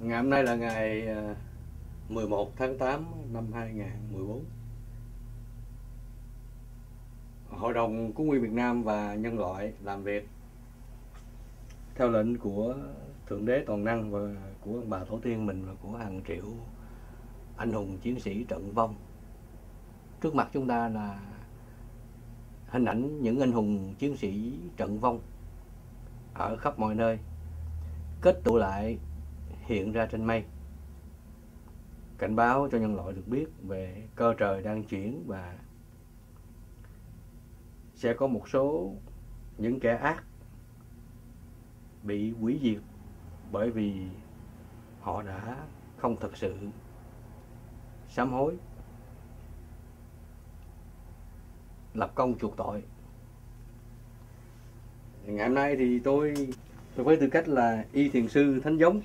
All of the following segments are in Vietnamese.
Ngày hôm nay là ngày 11 tháng 8 năm 2014. Hội đồng Cứu Nguy Việt Nam và Nhân loại làm việc theo lệnh của Thượng Đế Toàn Năng và của ông bà tổ tiên mình và của hàng triệu anh hùng chiến sĩ trận vong. Trước mặt chúng ta là hình ảnh những anh hùng chiến sĩ trận vong ở khắp mọi nơi, kết tụ lại hiện ra trên mây, cảnh báo cho nhân loại được biết về cơ trời đang chuyển và sẽ có một số những kẻ ác bị hủy diệt bởi vì họ đã không thực sự sám hối, lập công chuộc tội. Ngày hôm nay thì tôi với tư cách là y thiền sư thánh giống,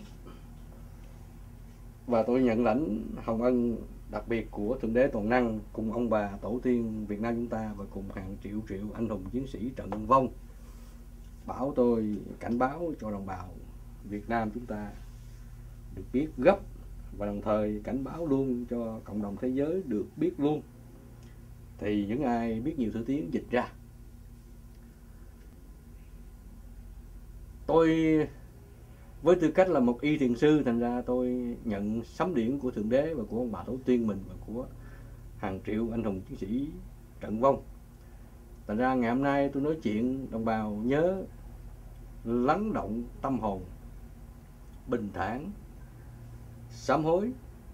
và tôi nhận lãnh hồng ân đặc biệt của Thượng Đế Toàn Năng cùng ông bà tổ tiên Việt Nam chúng ta và cùng hàng triệu anh hùng chiến sĩ trận vong, bảo tôi cảnh báo cho đồng bào Việt Nam chúng ta được biết gấp, và đồng thời cảnh báo luôn cho cộng đồng thế giới được biết luôn. Thì những ai biết nhiều thứ tiếng dịch ra. Tôi với tư cách là một y thiền sư, thành ra tôi nhận sấm điển của Thượng Đế và của ông bà tổ tiên mình và của hàng triệu anh hùng chiến sĩ trận vong. Thành ra ngày hôm nay tôi nói chuyện đồng bào nhớ lắng động tâm hồn, bình thản, sám hối,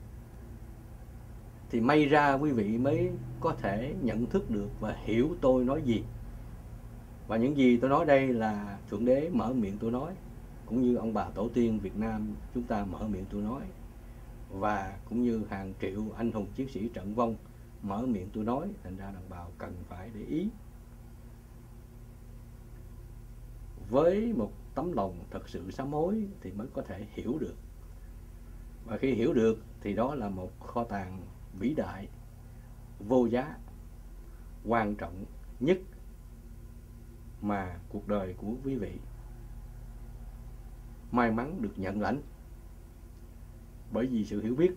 thì may ra quý vị mới có thể nhận thức được và hiểu tôi nói gì. Và những gì tôi nói đây là Thượng Đế mở miệng tôi nói, cũng như ông bà tổ tiên Việt Nam chúng ta mở miệng tôi nói, và cũng như hàng triệu anh hùng chiến sĩ trận vong mở miệng tôi nói. Thành ra đồng bào cần phải để ý. Với một tấm lòng thật sự sám hối thì mới có thể hiểu được. Và khi hiểu được thì đó là một kho tàng vĩ đại, vô giá, quan trọng nhất mà cuộc đời của quý vị may mắn được nhận lãnh. Bởi vì sự hiểu biết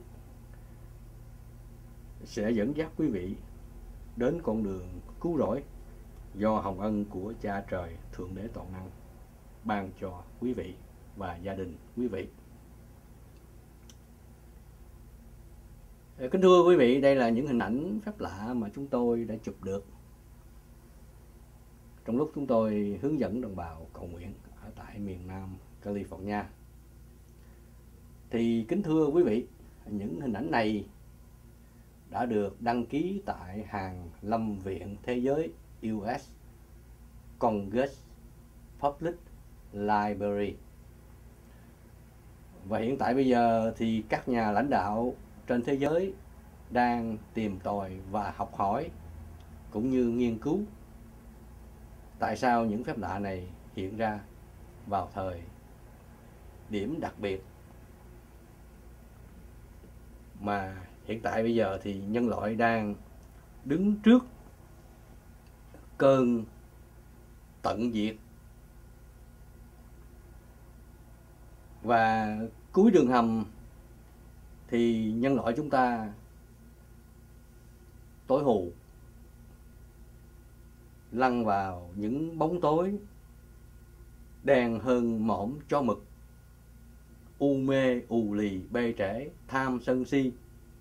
sẽ dẫn dắt quý vị đến con đường cứu rỗi do hồng ân của Cha Trời Thượng Đế Toàn Năng ban cho quý vị và gia đình quý vị. Kính thưa quý vị, đây là những hình ảnh phép lạ mà chúng tôi đã chụp được trong lúc chúng tôi hướng dẫn đồng bào cầu nguyện ở tại miền Nam California. Thì kính thưa quý vị, những hình ảnh này đã được đăng ký tại hàng lâm viện thế giới US Congress Public Library. Và hiện tại bây giờ thì các nhà lãnh đạo trên thế giới đang tìm tòi và học hỏi cũng như nghiên cứu tại sao những phép lạ này hiện ra vào thời điểm đặc biệt. Mà hiện tại bây giờ thì nhân loại đang đứng trước cơn tận diệt, và cuối đường hầm thì nhân loại chúng ta tối hù, lăn vào những bóng tối đen hơn mõm chó mực, u mê ù lì bê trễ, tham sân si.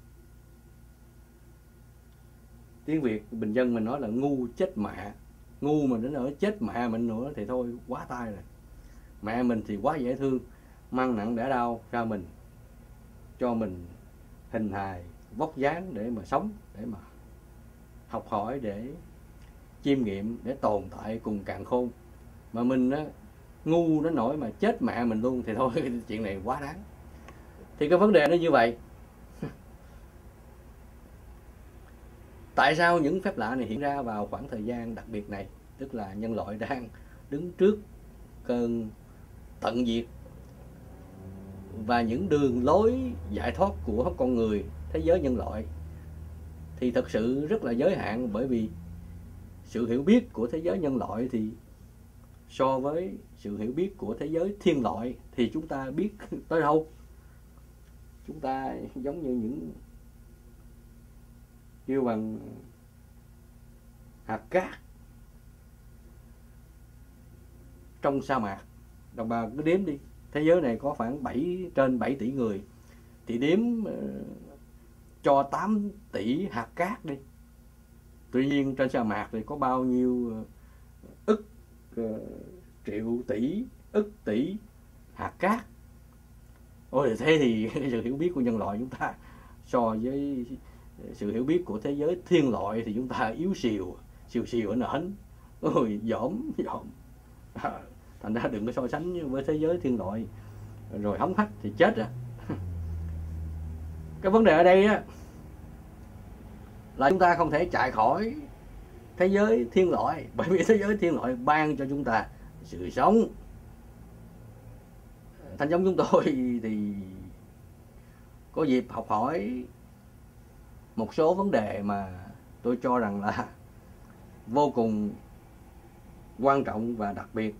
Tiếng Việt bình dân mình nói là ngu chết mẹ. Ngu mà đến ở chết mẹ mình nữa thì thôi quá tai rồi. Mẹ mình thì quá dễ thương, mang nặng đẻ đau ra mình, cho mình hình hài vóc dáng để mà sống, để mà học hỏi, để chiêm nghiệm, để tồn tại cùng càn khôn. Mà mình á, ngu đến nỗi mà chết mẹ mình luôn thì thôi chuyện này quá đáng. Thì cái vấn đề nó như vậy. Tại sao những phép lạ này hiện ra vào khoảng thời gian đặc biệt này? Tức là nhân loại đang đứng trước cơn tận diệt, và những đường lối giải thoát của con người, thế giới nhân loại thì thật sự rất là giới hạn. Bởi vì sự hiểu biết của thế giới nhân loại thì so với sự hiểu biết của thế giới thiên loại thì chúng ta biết tới đâu. chúng ta giống như những kêu bằng hạt cát trong sa mạc. Đồng bào cứ đếm đi, thế giới này có khoảng trên 7 tỷ người, thì đếm cho 8 tỷ hạt cát đi. Tuy nhiên trên sa mạc thì có bao nhiêu ức triệu tỷ, ức tỷ hạt cát. Ôi, thế thì sự hiểu biết của nhân loại chúng ta so với sự hiểu biết của thế giới thiên loại thì chúng ta yếu xìu ở nền. Ôi, dỏm. Thành ra đừng có so sánh với thế giới thiên loại rồi hống hách thì chết rồi. Cái vấn đề ở đây á là chúng ta không thể chạy khỏi thế giới thiên loại, bởi vì thế giới thiên loại ban cho chúng ta sự sống. Thánh giống chúng tôi thì có dịp học hỏi một số vấn đề mà tôi cho rằng là vô cùng quan trọng và đặc biệt,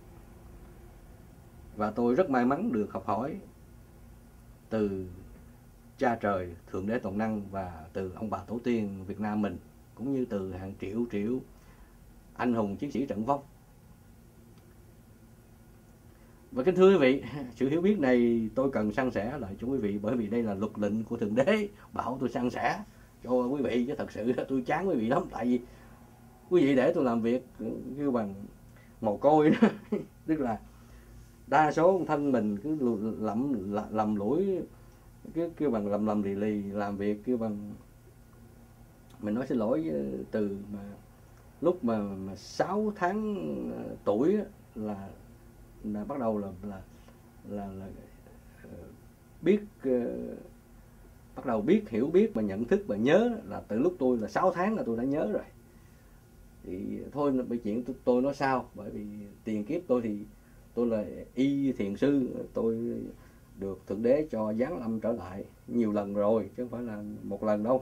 và tôi rất may mắn được học hỏi từ cha trời Thượng Đế Toàn Năng và từ ông bà tổ tiên Việt Nam mình, cũng như từ hàng triệu anh hùng chiến sĩ trận vong. Và kính thưa quý vị, sự hiểu biết này tôi cần san sẻ lại cho quý vị, bởi vì đây là luật lệnh của Thượng Đế bảo tôi san sẻ cho quý vị, chứ thật sự tôi chán quý vị lắm. Tại vì quý vị để tôi làm việc kêu bằng mồ côi đó. Tức là đa số thân mình cứ lầm lũi, cứ kêu bằng lầm lì làm việc, kêu bằng, mình nói xin lỗi từ mà lúc mà 6 tháng tuổi là bắt đầu là biết, bắt đầu biết, hiểu biết và nhận thức và nhớ, là từ lúc tôi là 6 tháng là tôi đã nhớ rồi. Thì thôi bị chuyện tôi nói sao, bởi vì tiền kiếp tôi thì tôi là y thiền sư, tôi được Thượng Đế cho giáng lâm trở lại nhiều lần rồi, chứ không phải là một lần đâu.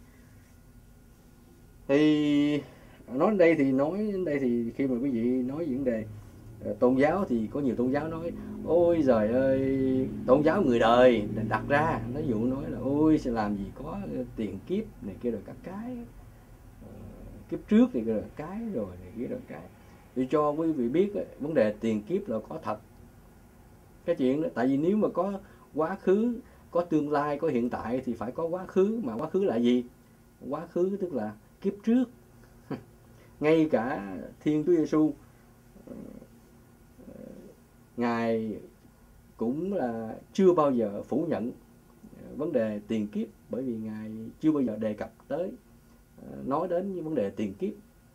Thì nói đến đây thì khi mà quý vị nói vấn đề tôn giáo thì có nhiều tôn giáo nói ôi giời ơi, tôn giáo người đời đặt ra, ví dụ nói là ôi sẽ làm gì có tiền kiếp này kia rồi các cái, kiếp trước này kia rồi cái rồi này kia rồi cái. Tôi cho quý vị biết vấn đề tiền kiếp là có thật. Cái chuyện đó, tại vì nếu mà có quá khứ, có tương lai, có hiện tại thì phải có quá khứ. Mà quá khứ là gì? Quá khứ tức là kiếp trước. Ngay cả Thiên Chúa Giêsu, Ngài cũng là chưa bao giờ phủ nhận vấn đề tiền kiếp, bởi vì Ngài chưa bao giờ đề cập tới, nói đến những vấn đề tiền kiếp.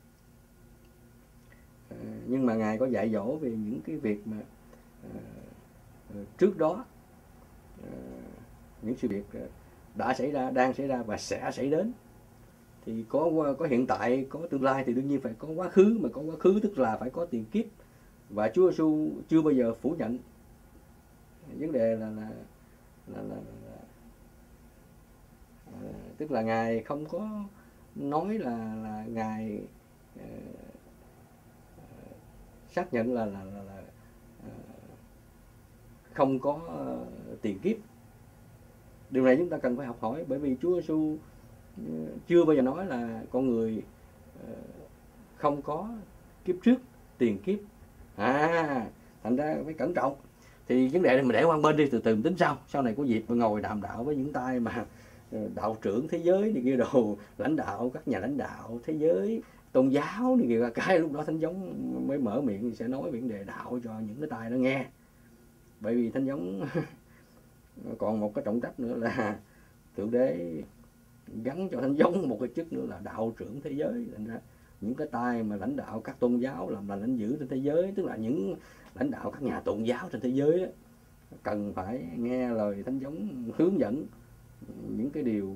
Nhưng mà Ngài có dạy dỗ về những cái việc mà trước đó, những sự việc đã xảy ra, đang xảy ra và sẽ xảy đến. Thì có hiện tại, có tương lai thì đương nhiên phải có quá khứ, mà có quá khứ tức là phải có tiền kiếp. Và Chúa Giêsu chưa bao giờ phủ nhận. Vấn đề tức là Ngài không có nói là Ngài xác nhận là không có tiền kiếp. Điều này chúng ta cần phải học hỏi, bởi vì Chúa Giêsu chưa bao giờ nói là con người không có kiếp trước, tiền kiếp. Thành ra phải cẩn trọng. Thì vấn đề này mình để qua bên đi, từ từ mình tính sau này có dịp mình ngồi đàm đạo với những tay mà đạo trưởng thế giới này kia đồ, lãnh đạo, các nhà lãnh đạo thế giới, tôn giáo này kia, cái lúc đó Thánh Giống mới mở miệng sẽ nói về vấn đề đạo cho những cái tai nó nghe. Bởi vì Thánh Giống còn một cái trọng trách nữa là Thượng Đế gắn cho Thánh Giống một cái chức nữa là đạo trưởng thế giới. Thành ra những cái tay mà lãnh đạo các tôn giáo, làm là lãnh giữ trên thế giới, tức là những lãnh đạo các nhà tôn giáo trên thế giới đó, cần phải nghe lời Thánh Giống hướng dẫn những cái điều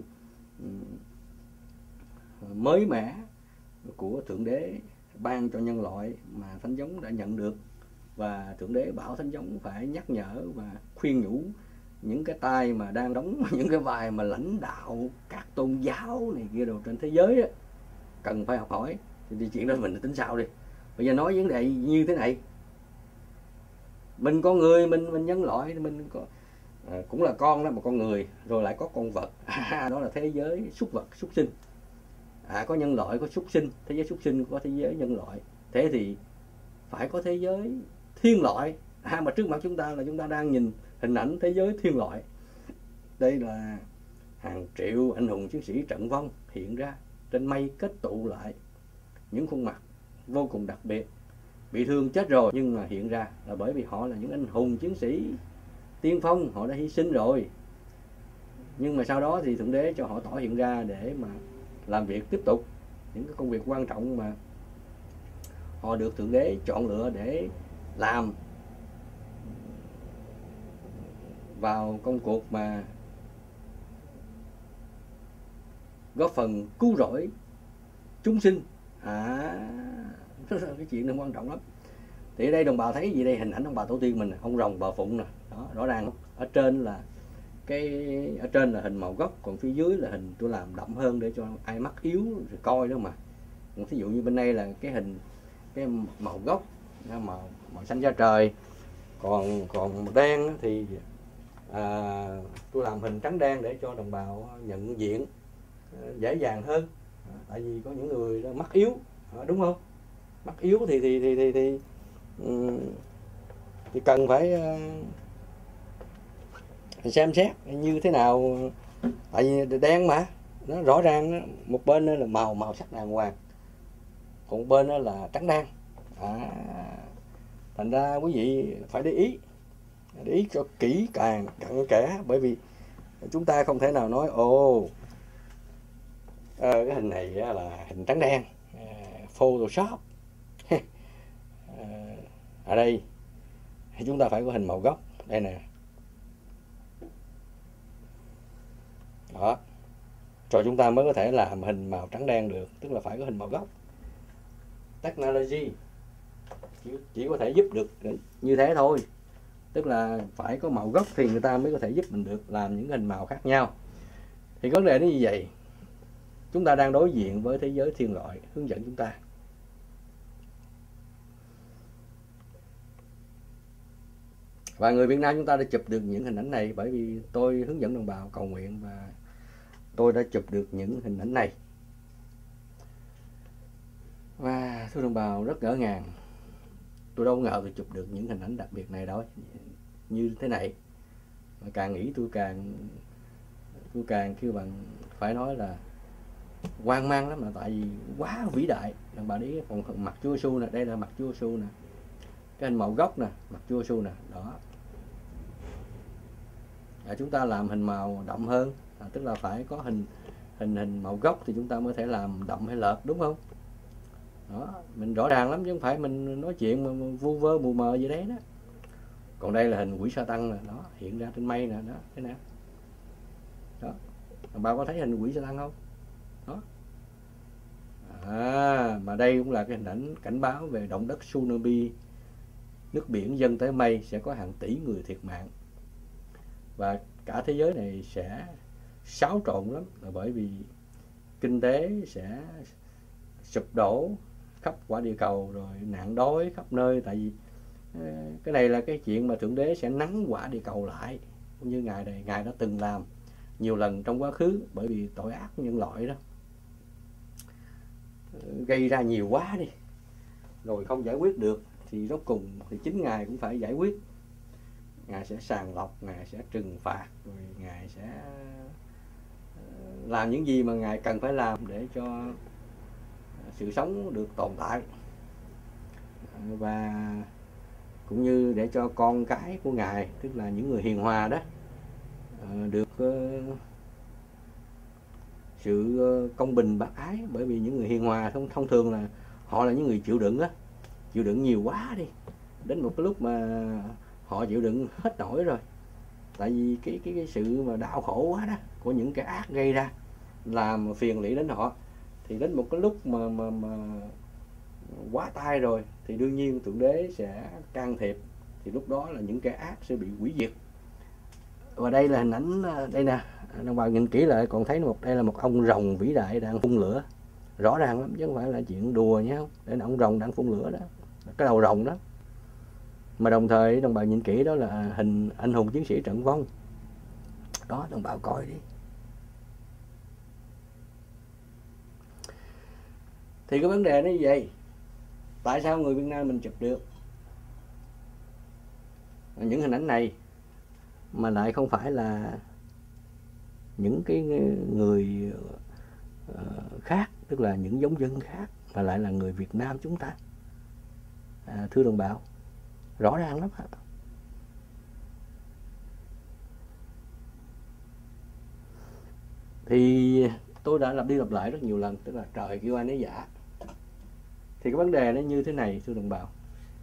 mới mẻ của Thượng Đế ban cho nhân loại mà Thánh Giống đã nhận được. Và Thượng Đế bảo Thánh Giống phải nhắc nhở và khuyên nhủ những cái tay mà đang đóng những cái vai mà lãnh đạo các tôn giáo này kia đồ trên thế giới đó, cần phải học hỏi. Thì chuyện đó mình tính sau đi. Bây giờ nói vấn đề như thế này, mình con người, mình nhân loại, mình có cũng là con đó, một con người, rồi lại có con vật. Đó là thế giới súc vật, súc sinh. Có nhân loại, có súc sinh, thế giới súc sinh, có thế giới nhân loại. Thế thì phải có thế giới thiên loại. Mà trước mặt chúng ta là chúng ta đang nhìn hình ảnh thế giới thiên loại. Đây là hàng triệu anh hùng chiến sĩ trận vong hiện ra trên mây, kết tụ lại những khuôn mặt vô cùng đặc biệt, bị thương chết rồi nhưng mà hiện ra là bởi vì họ là những anh hùng chiến sĩ tiên phong, họ đã hy sinh rồi. Nhưng mà sau đó thì Thượng Đế cho họ tỏ hiện ra để mà làm việc tiếp tục những cái công việc quan trọng mà họ được Thượng Đế chọn lựa để làm vào công cuộc mà góp phần cứu rỗi chúng sinh. Cái chuyện này quan trọng lắm. Thì ở đây đồng bào thấy gì đây? Hình ảnh ông bà tổ tiên mình, ông rồng bà phụng nè, đó rõ ràng không? Ở trên là hình màu gốc, còn phía dưới là hình tôi làm đậm hơn để cho ai mắt yếu rồi coi đó mà. Ví dụ như bên đây là cái màu gốc, màu xanh da trời, còn màu đen thì tôi làm hình trắng đen để cho đồng bào nhận diện dễ dàng hơn. Tại vì có những người đó mắt yếu, đúng không? Mắt yếu thì cần phải xem xét như thế nào. Tại vì đen mà nó rõ ràng, một bên là màu sắc đàng hoàng, còn một bên là trắng đen. Thành ra quý vị phải để ý cho kỹ càng cặn kẽ, bởi vì chúng ta không thể nào nói cái hình này là hình trắng đen, Photoshop. Ở đây chúng ta phải có hình màu gốc, đây nè, đó, rồi chúng ta mới có thể làm hình màu trắng đen được, tức là phải có hình màu gốc. Technology chỉ có thể giúp được như thế thôi, tức là phải có màu gốc thì người ta mới có thể giúp mình được làm những hình màu khác nhau. Thì vấn đề nó như vậy, chúng ta đang đối diện với thế giới thiên loại hướng dẫn chúng ta. Và người Việt Nam chúng ta đã chụp được những hình ảnh này, bởi vì tôi hướng dẫn đồng bào cầu nguyện và tôi đã chụp được những hình ảnh này. Và thưa đồng bào, rất ngỡ ngàng, tôi đâu ngờ tôi chụp được những hình ảnh đặc biệt này đâu, như thế này. Mà càng nghĩ tôi càng kêu bằng phải nói là hoang mang lắm, là tại vì quá vĩ đại. Đồng bào đi, còn mặt Chúa Giêsu nè, đây là mặt Chúa Giêsu nè, cái hình màu gốc nè, mặt Chúa Giêsu nè, đó. Chúng ta làm hình màu đậm hơn, tức là phải có hình màu gốc thì chúng ta mới thể làm đậm hay lợt, đúng không? Đó, mình rõ ràng lắm chứ không phải mình nói chuyện mà vu vơ mù mờ gì đấy đó. Còn đây là hình quỷ Sa-tăng nè, đó, hiện ra trên mây nè, đó, thế nào? Đó. Bà có thấy hình quỷ Sa-tăng không? Đó. Mà đây cũng là cái hình ảnh cảnh báo về động đất tsunami, nước biển dâng tới mây, sẽ có hàng tỷ người thiệt mạng. Và cả thế giới này sẽ xáo trộn lắm, là bởi vì kinh tế sẽ sụp đổ khắp quả địa cầu, rồi nạn đói khắp nơi. Tại vì cái này là cái chuyện mà Thượng Đế sẽ nắng quả địa cầu lại, như Ngài đã từng làm nhiều lần trong quá khứ, bởi vì tội ác nhân loại đó gây ra nhiều quá đi, rồi không giải quyết được, thì rốt cùng thì chính Ngài cũng phải giải quyết. Ngài sẽ sàng lọc, Ngài sẽ trừng phạt, rồi Ngài sẽ làm những gì mà Ngài cần phải làm để cho sự sống được tồn tại, và cũng như để cho con cái của Ngài, tức là những người hiền hòa đó, được sự công bình bác ái. Bởi vì những người hiền hòa thông thường là họ là những người chịu đựng á, chịu đựng nhiều quá đi, đến một cái lúc mà họ chịu đựng hết nổi rồi. Tại vì cái sự mà đau khổ quá đó của những cái ác gây ra làm phiền lụy đến họ, thì đến một cái lúc mà quá tai rồi thì đương nhiên Thượng Đế sẽ can thiệp, thì lúc đó là những kẻ ác sẽ bị hủy diệt. Và đây là hình ảnh, đây nè, đồng bào nhìn kỹ lại còn thấy đây là một ông rồng vĩ đại đang phun lửa, rõ ràng lắm chứ không phải là chuyện đùa nhé. Đây là ông rồng đang phun lửa đó, cái đầu rồng đó. Mà đồng thời đồng bào nhìn kỹ đó là hình anh hùng chiến sĩ trận vong, Đó, đồng bào coi đi. Thì cái vấn đề nó như vậy. Tại sao người Việt Nam mình chụp được những hình ảnh này mà lại không phải là những cái người khác, tức là những giống dân khác, mà lại là người Việt Nam chúng ta? Thưa đồng bào, rõ ràng lắm ạ. Thì tôi đã lặp đi lặp lại rất nhiều lần, tức là trời kêu ai nấy dạ. Thì cái vấn đề nó như thế này thưa đồng bào.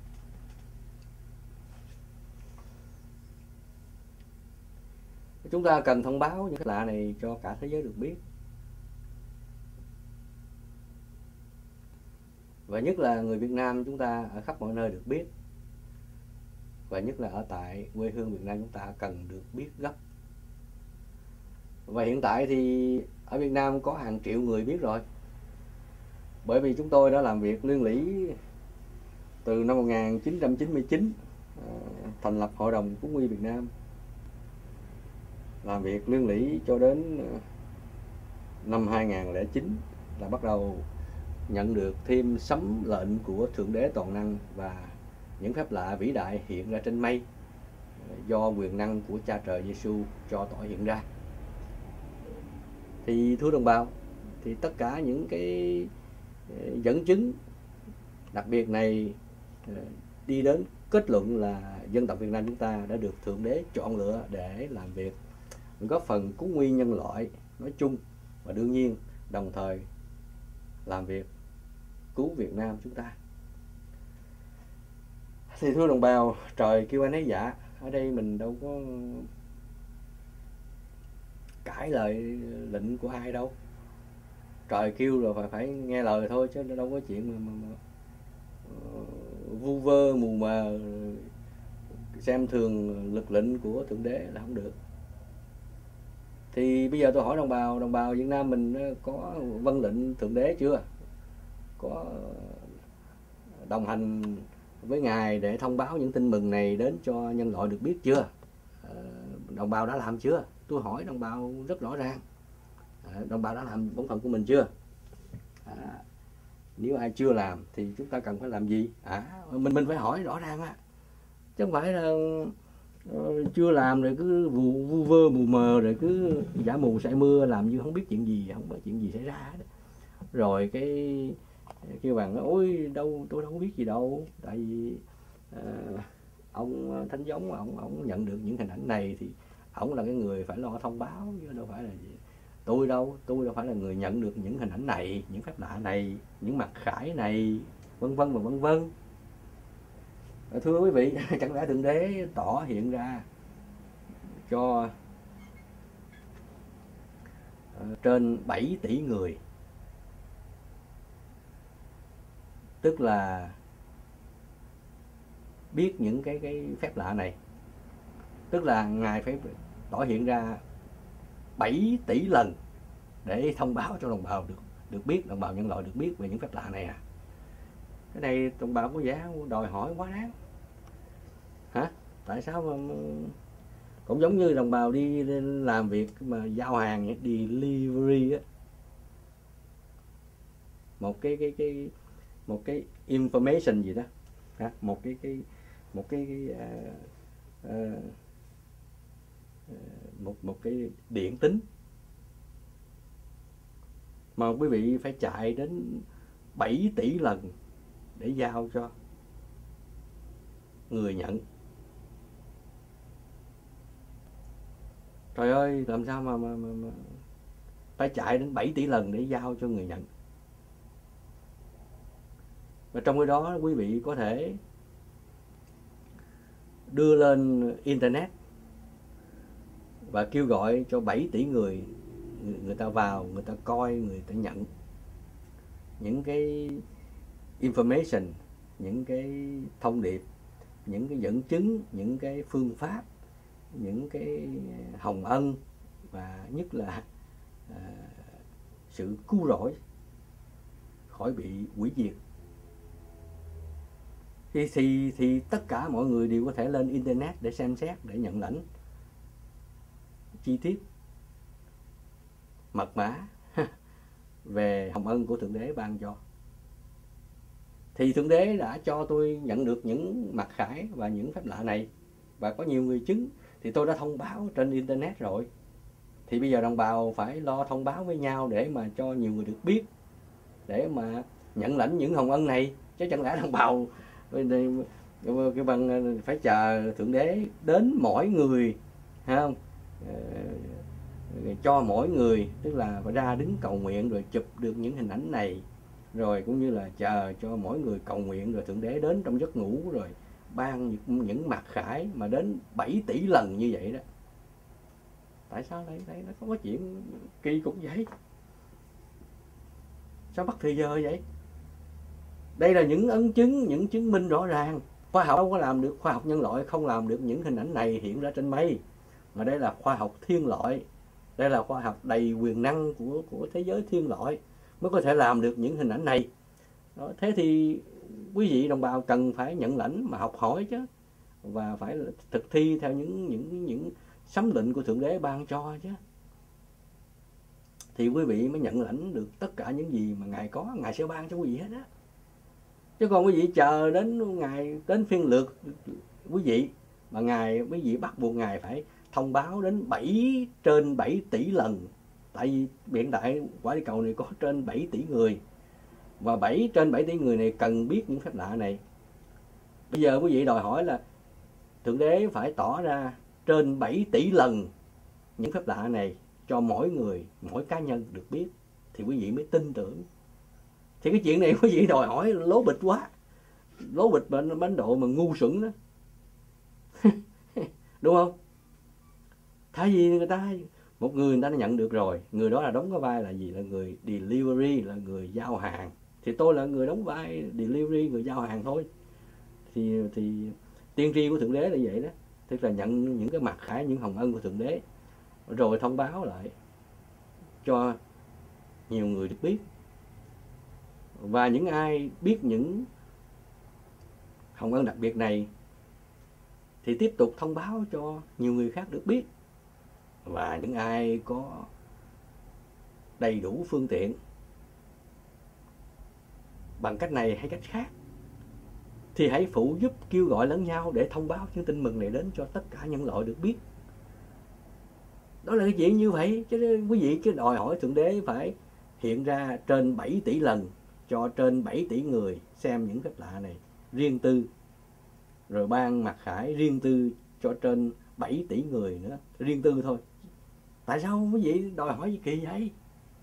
Chúng ta cần thông báo những cái lạ này cho cả thế giới được biết. Và nhất là người Việt Nam chúng ta ở khắp mọi nơi được biết. Và nhất là ở tại quê hương Việt Nam chúng ta cần được biết gấp. Và hiện tại thì ở Việt Nam có hàng triệu người biết rồi. Bởi vì chúng tôi đã làm việc liên lỉ từ năm 1999, thành lập Hội đồng Cúng Nguy Việt Nam. Làm việc liên lỉ cho đến năm 2009 là bắt đầu nhận được thêm sấm lệnh của Thượng Đế Toàn Năng và những phép lạ vĩ đại hiện ra trên mây do quyền năng của Cha Trời Giêsu cho tỏ hiện ra. Thì thưa đồng bào, thì tất cả những cái dẫn chứng đặc biệt này đi đến kết luận là dân tộc Việt Nam chúng ta đã được Thượng Đế chọn lựa để làm việc góp phần cứu nguy nhân loại nói chung, và đương nhiên đồng thời làm việc cứu Việt Nam chúng ta. Thì thưa đồng bào, trời kêu ai nấy dạ. Ở đây mình đâu có cãi lời lệnh của ai đâu. Trời kêu là phải nghe lời thôi, chứ đâu có chuyện mà vu vơ mù mờ xem thường lực lệnh của Thượng Đế là không được. Thì bây giờ tôi hỏi đồng bào Việt Nam mình có vâng lệnh Thượng Đế chưa? Có đồng hành với Ngài để thông báo những tin mừng này đến cho nhân loại được biết chưa? Đồng bào đã làm chưa? Tôi hỏi đồng bào rất rõ ràng. Đồng bào đã làm bổn phận của mình chưa? Nếu ai chưa làm thì chúng ta cần phải làm gì? Mình phải hỏi rõ ràng á, chứ không phải là chưa làm rồi cứ vu vơ mù mờ, rồi cứ giả mù say mưa, làm như không biết chuyện gì, không có chuyện gì xảy ra đó. Rồi cái kêu bằng ôi đâu, tôi đâu có biết gì đâu, tại vì ông Thánh Giống ông nhận được những hình ảnh này thì ông là cái người phải lo thông báo, chứ đâu phải là gì. Tôi đâu phải là người nhận được những hình ảnh này, những phép lạ này, những mặt khải này, vân vân và vân vân. Thưa quý vị, chẳng lẽ Thượng Đế tỏ hiện ra cho trên 7 tỷ người, tức là biết những cái phép lạ này, tức là Ngài phải tỏ hiện ra 7 tỷ lần để thông báo cho đồng bào được biết, đồng bào nhân loại được biết về những phép lạ này à? Cái này đồng bào có vẻ đòi hỏi quá đáng. Hả? Tại sao mà cũng giống như đồng bào đi làm việc mà giao hàng, delivery á, một cái information gì đó, một cái điện tín mà quý vị phải chạy đến 7 tỷ lần để giao cho người nhận. Trời ơi, làm sao mà phải chạy đến 7 tỷ lần để giao cho người nhận. Và trong cái đó quý vị có thể đưa lên internet và kêu gọi cho 7 tỷ người ta vào, người ta coi, người ta nhận những cái information, những cái thông điệp, những cái dẫn chứng, những cái phương pháp, những cái hồng ân, và nhất là sự cứu rỗi khỏi bị hủy diệt. Thì tất cả mọi người đều có thể lên internet để xem xét, để nhận lãnh. chi tiết mật mã về hồng ân của Thượng Đế ban cho. Thì Thượng Đế đã cho tôi nhận được những mặc khải và những phép lạ này, và có nhiều người chứng, thì tôi đã thông báo trên internet rồi. Thì bây giờ đồng bào phải lo thông báo với nhau để mà cho nhiều người được biết, để mà nhận lãnh những hồng ân này. Chứ chẳng lẽ đồng bào cái bằng phải chờ Thượng Đế đến mỗi người, hay không? Cho mỗi người, tức là phải ra đứng cầu nguyện rồi chụp được những hình ảnh này, rồi cũng như là chờ cho mỗi người cầu nguyện, rồi Thượng Đế đến trong giấc ngủ rồi ban những mặc khải mà đến 7 tỷ lần như vậy đó. Tại sao đây nó có chuyện kỳ cục vậy? Sao mất thời giờ vậy? Đây là những ấn chứng, những chứng minh rõ ràng. Khoa học đâu có làm được, khoa học nhân loại không làm được những hình ảnh này hiện ra trên mây. Mà đây là khoa học thiên loại, đây là khoa học đầy quyền năng của thế giới thiên loại mới có thể làm được những hình ảnh này. Đó, thế thì quý vị đồng bào cần phải nhận lãnh mà học hỏi chứ, và phải thực thi theo những sấm lệnh của Thượng Đế ban cho chứ. Thì quý vị mới nhận lãnh được tất cả những gì mà Ngài có, Ngài sẽ ban cho quý vị hết á. Chứ còn quý vị chờ đến Ngài, đến phiên lượt quý vị mà quý vị bắt buộc Ngài phải thông báo đến trên 7 tỷ lần. Tại vì hiện tại quả địa cầu này có trên 7 tỷ người, và trên 7 tỷ người này cần biết những phép lạ này. Bây giờ quý vị đòi hỏi là Thượng Đế phải tỏ ra trên 7 tỷ lần những phép lạ này cho mỗi người, mỗi cá nhân được biết, thì quý vị mới tin tưởng. Thì cái chuyện này quý vị đòi hỏi lố bịch quá, lố bịch đến độ mà ngu xuẩn đó. Đúng không? Thay vì một người ta đã nhận được rồi, người đó là đóng cái vai là gì? Là người delivery, là người giao hàng. Thì tôi là người đóng vai delivery, người giao hàng thôi. Thì tiên tri của Thượng Đế là vậy đó. Tức là nhận những cái mặc khải, những hồng ân của Thượng Đế, rồi thông báo lại cho nhiều người được biết. Và những ai biết những hồng ân đặc biệt này thì tiếp tục thông báo cho nhiều người khác được biết. Và những ai có đầy đủ phương tiện bằng cách này hay cách khác thì hãy phụ giúp kêu gọi lẫn nhau để thông báo những tin mừng này đến cho tất cả nhân loại được biết. Đó là cái chuyện như vậy. Chứ quý vị cứ đòi hỏi Thượng Đế phải hiện ra trên 7 tỷ lần cho trên 7 tỷ người xem những phép lạ này riêng tư, rồi ban mặc khải riêng tư cho trên 7 tỷ người nữa, riêng tư thôi. Tại sao quý vị đòi hỏi gì kỳ vậy?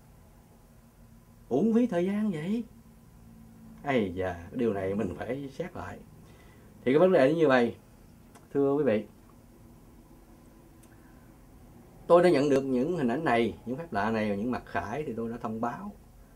Uổng phí thời gian vậy. Ây da, điều này mình phải xét lại. Thì cái vấn đề như vậy, thưa quý vị, tôi đã nhận được những hình ảnh này, những phép lạ này và những mặc khải thì tôi đã thông báo.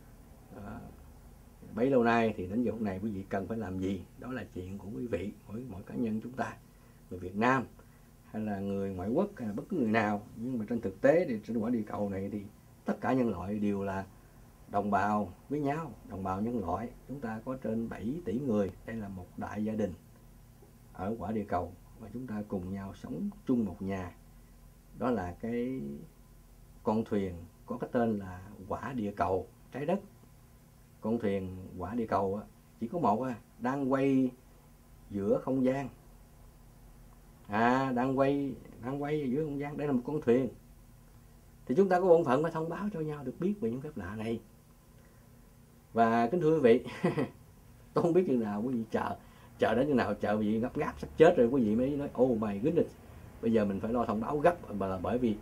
Bấy lâu nay thì đến giờ này quý vị cần phải làm gì? Đó là chuyện của quý vị, mỗi cá nhân chúng ta, người Việt Nam hay là người ngoại quốc hay là bất cứ người nào. Nhưng mà trên thực tế thì trên quả địa cầu này thì tất cả nhân loại đều là đồng bào với nhau, đồng bào nhân loại. Chúng ta có trên 7 tỷ người, đây là một đại gia đình ở quả địa cầu và chúng ta cùng nhau sống chung một nhà. Đó là cái con thuyền có cái tên là quả địa cầu trái đất. Con thuyền quả địa cầu chỉ có một đang quay giữa không gian. Đang quay giữa không gian. Đây là một con thuyền. Thì chúng ta có bổn phận phải thông báo cho nhau được biết về những phép lạ này. Và kính thưa quý vị, tôi không biết chừng nào quý vị chờ đến chừng nào, chờ quý vị gấp gáp sắp chết rồi quý vị mới nói oh my goodness, bây giờ mình phải lo thông báo gấp, bởi vì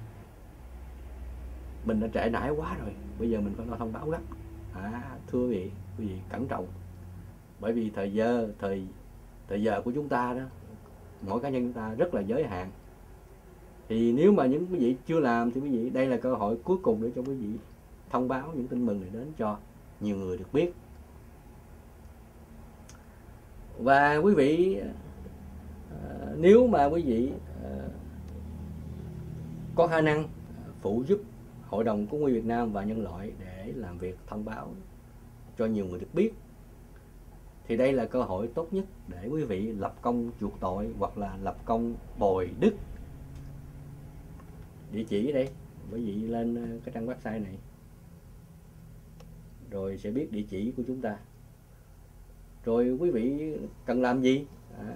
mình đã trễ nải quá rồi, bây giờ mình phải lo thông báo gấp. Thưa quý vị cẩn trọng, bởi vì thời giờ của chúng ta đó, mỗi cá nhân chúng ta rất là giới hạn. Thì nếu mà những quý vị chưa làm thì quý vị, đây là cơ hội cuối cùng để cho quý vị thông báo những tin mừng này đến cho nhiều người được biết. Và quý vị, nếu mà quý vị có khả năng phụ giúp Hội đồng Cứu nguy Việt Nam và nhân loại để làm việc thông báo cho nhiều người được biết, thì đây là cơ hội tốt nhất để quý vị lập công chuộc tội hoặc là lập công bồi đức địa chỉ đây, quý vị lên cái trang website này rồi sẽ biết địa chỉ của chúng ta. Rồi quý vị cần làm gì?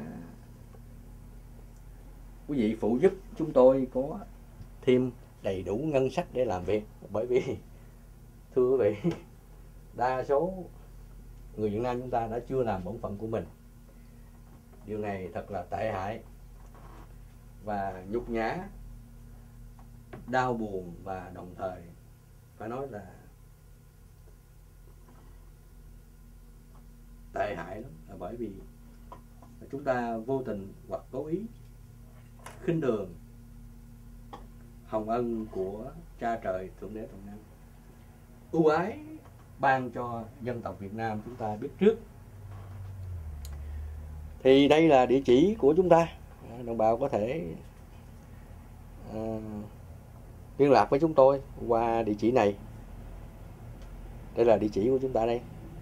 Quý vị phụ giúp chúng tôi có thêm đầy đủ ngân sách để làm việc. Bởi vì thưa quý vị, đa số người Việt Nam chúng ta đã chưa làm bổn phận của mình. Điều này thật là tệ hại và nhục nhã, đau buồn, và đồng thời phải nói là tệ hại lắm, là bởi vì chúng ta vô tình hoặc cố ý khinh thường hồng ân của cha trời Thượng Đế Toàn Năng, ưu ái ban cho dân tộc Việt Nam chúng ta biết trước. Thì đây là địa chỉ của chúng ta, đồng bào có thể liên lạc với chúng tôi qua địa chỉ này. Đây là địa chỉ của chúng ta đây.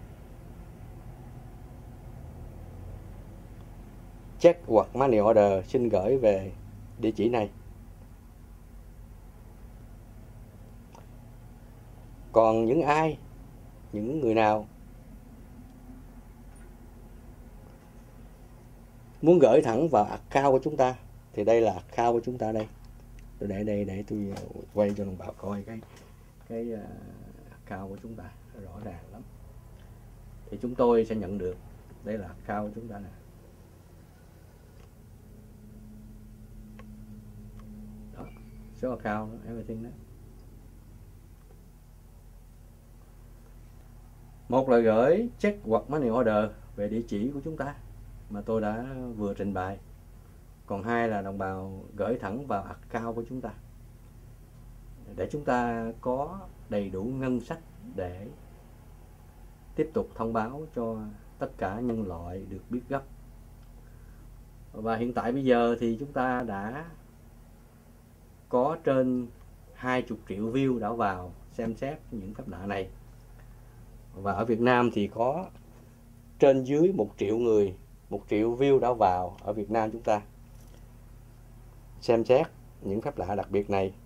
Check hoặc money order xin gửi về địa chỉ này. Còn những người nào muốn gửi thẳng vào account của chúng ta thì đây là account của chúng ta đây. Để tôi quay cho đồng bào coi cái account của chúng ta rõ ràng lắm. Thì chúng tôi sẽ nhận được. Đây là account của chúng ta nè. Đó, số account, everything đó. Một là gửi check hoặc money order về địa chỉ của chúng ta mà tôi đã vừa trình bày. Còn hai là đồng bào gửi thẳng vào account của chúng ta để chúng ta có đầy đủ ngân sách để tiếp tục thông báo cho tất cả nhân loại được biết gấp. Và hiện tại bây giờ thì chúng ta đã có trên 20 triệu view đã vào xem xét những phép lạ này. Và ở Việt Nam thì có trên dưới 1 triệu người, 1 triệu view đã vào ở Việt Nam chúng ta xem xét những phép lạ đặc biệt này.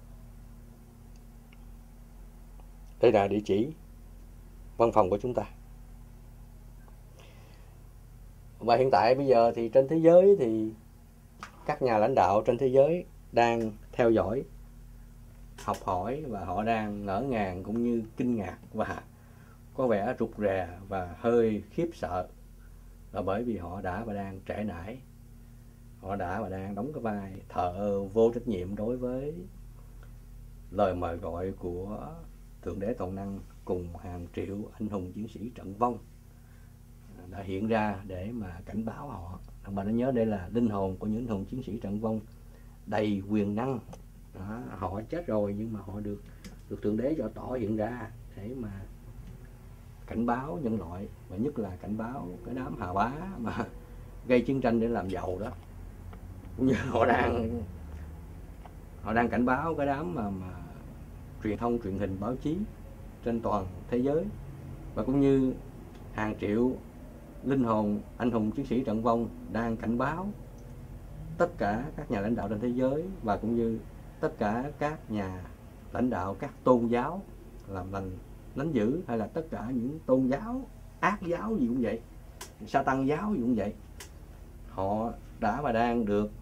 Đây là địa chỉ văn phòng của chúng ta. Và hiện tại bây giờ thì trên thế giới thì các nhà lãnh đạo trên thế giới đang theo dõi, học hỏi, và họ đang ngỡ ngàng cũng như kinh ngạc và có vẻ rụt rè và hơi khiếp sợ, là bởi vì họ đã và đang trễ nải. Họ đã và đang đóng cái vai thờ ơ vô trách nhiệm đối với lời mời gọi của Thượng Đế Toàn Năng cùng hàng triệu anh hùng chiến sĩ trận vong đã hiện ra để mà cảnh báo họ. Các bạn đã nhớ đây là linh hồn của những anh hùng chiến sĩ trận vong đầy quyền năng. Đó, họ chết rồi nhưng mà họ được Thượng Đế cho tỏ hiện ra để mà cảnh báo nhân loại, và nhất là cảnh báo cái đám hà bá mà gây chiến tranh để làm giàu đó. Cũng như họ đang cảnh báo cái đám mà truyền thông, truyền hình, báo chí trên toàn thế giới, và cũng như hàng triệu linh hồn anh hùng chiến sĩ trận vong đang cảnh báo tất cả các nhà lãnh đạo trên thế giới, và cũng như tất cả các nhà lãnh đạo các tôn giáo làm lành lánh dữ, hay là tất cả những tôn giáo ác giáo gì cũng vậy, sa tăng giáo gì cũng vậy. Họ đã và đang được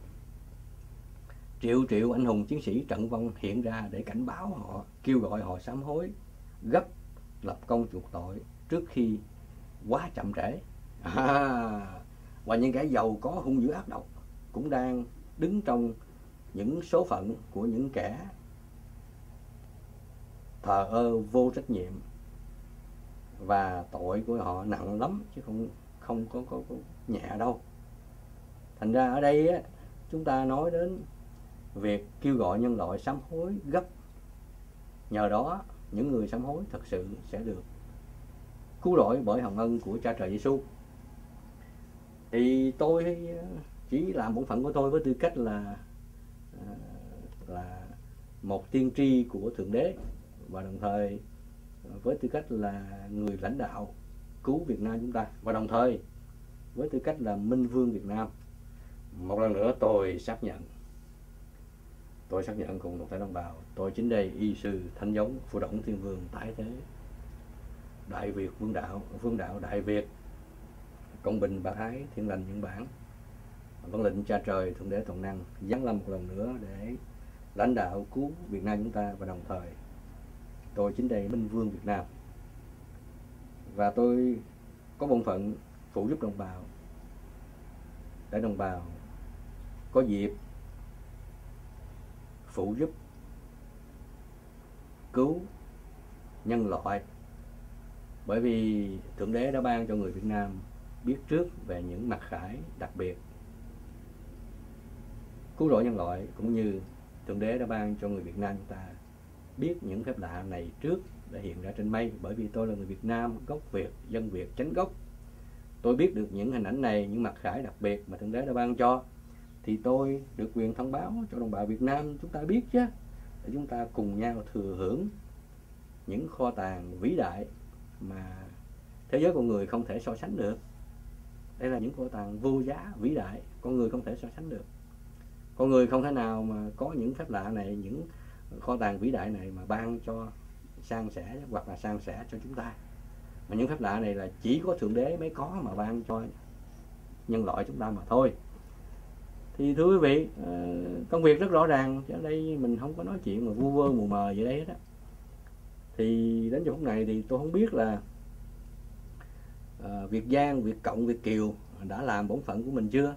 triệu anh hùng chiến sĩ trận vong hiện ra để cảnh báo họ, kêu gọi họ sám hối, gấp lập công chuộc tội trước khi quá chậm trễ. Và những kẻ giàu có hung dữ ác độc cũng đang đứng trong những số phận của những kẻ thờ ơ vô trách nhiệm, và tội của họ nặng lắm chứ không có nhẹ đâu. Thành ra ở đây á, chúng ta nói đến việc kêu gọi nhân loại sám hối gấp. Nhờ đó những người sám hối thật sự sẽ được cứu rỗi bởi hồng ân của Cha Trời Giêsu. Thì tôi chỉ làm bổn phận của tôi với tư cách là một tiên tri của Thượng Đế, và đồng thời với tư cách là người lãnh đạo cứu Việt Nam chúng ta, và đồng thời với tư cách là Minh Vương Việt Nam. Một lần nữa tôi xác nhận Tôi xác nhận cùng toàn thể đồng bào, tôi chính đây y sư Thánh Giống Phù Đổng Thiên Vương tái thế Đại Việt Vương đạo Đại Việt, công bình bác ái, thiên lành nhân bản, vâng lệnh cha trời thượng đế toàn năng giáng lâm một lần nữa để lãnh đạo cứu Việt Nam chúng ta, và đồng thời tôi chính đây Minh Vương Việt Nam, và tôi có bổn phận phụ giúp đồng bào để đồng bào có dịp phụ giúp cứu nhân loại, bởi vì thượng đế đã ban cho người Việt Nam biết trước về những mặc khải đặc biệt cứu rỗi nhân loại, cũng như thượng đế đã ban cho người Việt Nam chúng ta biết những phép lạ này trước để hiện ra trên mây. Bởi vì tôi là người Việt Nam gốc Việt, dân Việt chánh gốc, tôi biết được những hình ảnh này, những mặc khải đặc biệt mà thượng đế đã ban cho, thì tôi được quyền thông báo cho đồng bào Việt Nam chúng ta biết chứ, để chúng ta cùng nhau thừa hưởng những kho tàng vĩ đại mà thế giới con người không thể so sánh được. Đây là những kho tàng vô giá vĩ đại, con người không thể so sánh được. Con người không thể nào mà có những phép lạ này, những kho tàng vĩ đại này mà ban cho san sẻ hoặc là san sẻ cho chúng ta. Mà những phép lạ này là chỉ có thượng đế mới có mà ban cho nhân loại chúng ta mà thôi. Thì thưa quý vị, công việc rất rõ ràng, ở đây mình không có nói chuyện mà vu vơ mù mờ vậy đấy đó. Thì đến giờ phút này thì tôi không biết là Việt Giang, Việt Cộng, Việt Kiều đã làm bổn phận của mình chưa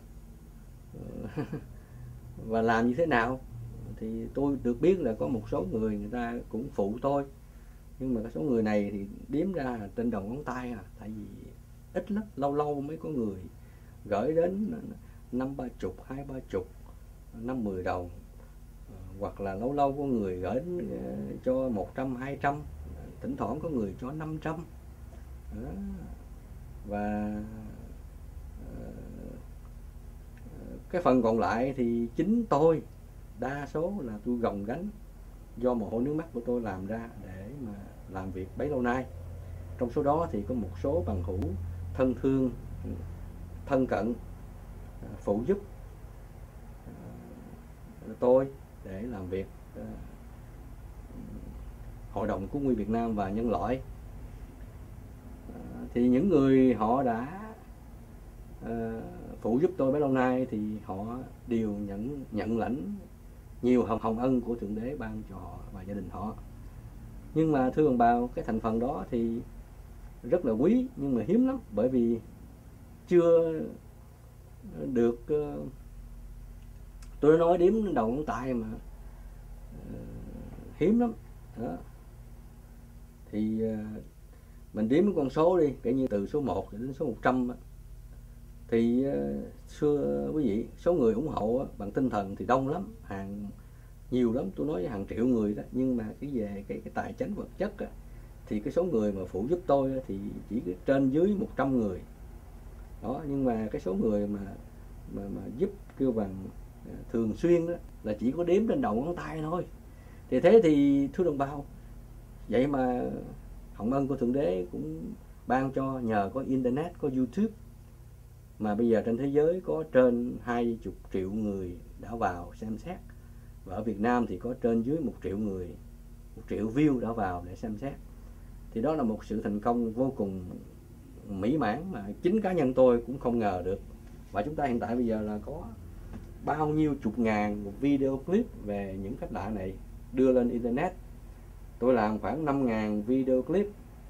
và làm như thế nào. Thì tôi được biết là có một số người ta cũng phụ tôi, nhưng mà cái số người này thì đếm ra trên đầu ngón tay tại vì ít lắm, lâu lâu mới có người gửi đến 50, 20, 30, 50 đồng, hoặc là lâu lâu có người gửi đến cho 100, 200, thỉnh thoảng có người cho 500 đó. Và cái phần còn lại thì chính tôi, đa số là tôi gồng gánh do mồ hôi nước mắt của tôi làm ra để mà làm việc bấy lâu nay. Trong số đó thì có một số bằng hữu thân thương, thân cận phụ giúp tôi để làm việc Hội đồng Cứu Nguy Việt Nam và nhân loại. Thì những người họ đã phụ giúp tôi bấy lâu nay thì họ đều nhận lãnh nhiều hồng ân của thượng đế ban cho họ và gia đình họ. Nhưng mà thưa đồng bào, cái thành phần đó thì rất là quý nhưng mà hiếm lắm, bởi vì chưa được, tôi nói đếm đầu ngón tay mà hiếm lắm đó. Thì mình đếm con số đi, kể như từ số 1 đến số 100 thì xưa quý vị, số người ủng hộ bằng tinh thần thì đông lắm, nhiều lắm, tôi nói hàng triệu người đó. Nhưng mà về cái tài chính vật chất thì cái số người mà phụ giúp tôi thì chỉ trên dưới 100 người đó. Nhưng mà cái số người mà giúp kêu bằng thường xuyên đó là chỉ có đếm trên đầu ngón tay thôi. Thì thế thì thưa đồng bào, vậy mà hồng ân của thượng đế cũng ban cho, nhờ có internet, có YouTube, mà bây giờ trên thế giới có trên 20 triệu người đã vào xem xét, và ở Việt Nam thì có trên dưới 1 triệu người, 1 triệu view đã vào để xem xét. Thì đó là một sự thành công vô cùng mỹ mãn mà chính cá nhân tôi cũng không ngờ được. Và chúng ta hiện tại bây giờ là có bao nhiêu chục ngàn video clip về những phép lạ này đưa lên internet. Tôi làm khoảng 5.000 video clip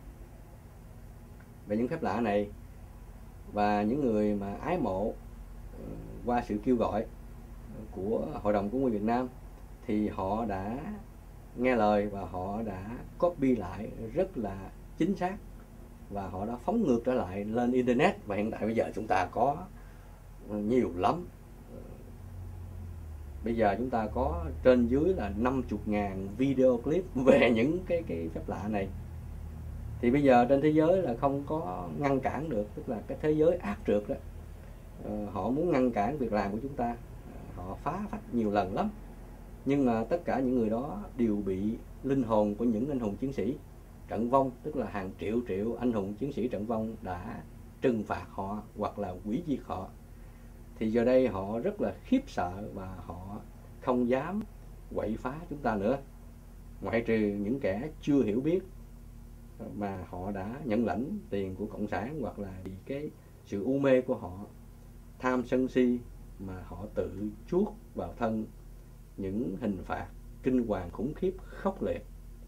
về những phép lạ này, và những người mà ái mộ qua sự kêu gọi của Hội đồng Cứu Nguy Việt Nam thì họ đã nghe lời và họ đã copy lại rất là chính xác, và họ đã phóng ngược trở lại lên internet. Và hiện tại bây giờ chúng ta có nhiều lắm, bây giờ chúng ta có trên dưới là 50.000 video clip về những cái phép lạ này. Thì bây giờ trên thế giới là không có ngăn cản được, tức là cái thế giới ác trượt đó, họ muốn ngăn cản việc làm của chúng ta, họ phá phách nhiều lần lắm. Nhưng mà tất cả những người đó đều bị linh hồn của những anh hùng chiến sĩ trận vong, tức là hàng triệu anh hùng chiến sĩ trận vong đã trừng phạt họ hoặc là hủy diệt họ. Thì giờ đây họ rất là khiếp sợ và họ không dám quậy phá chúng ta nữa, ngoại trừ những kẻ chưa hiểu biết mà họ đã nhận lãnh tiền của cộng sản, hoặc là vì cái sự u mê của họ, tham sân si mà họ tự chuốc vào thân những hình phạt kinh hoàng khủng khiếp khốc liệt,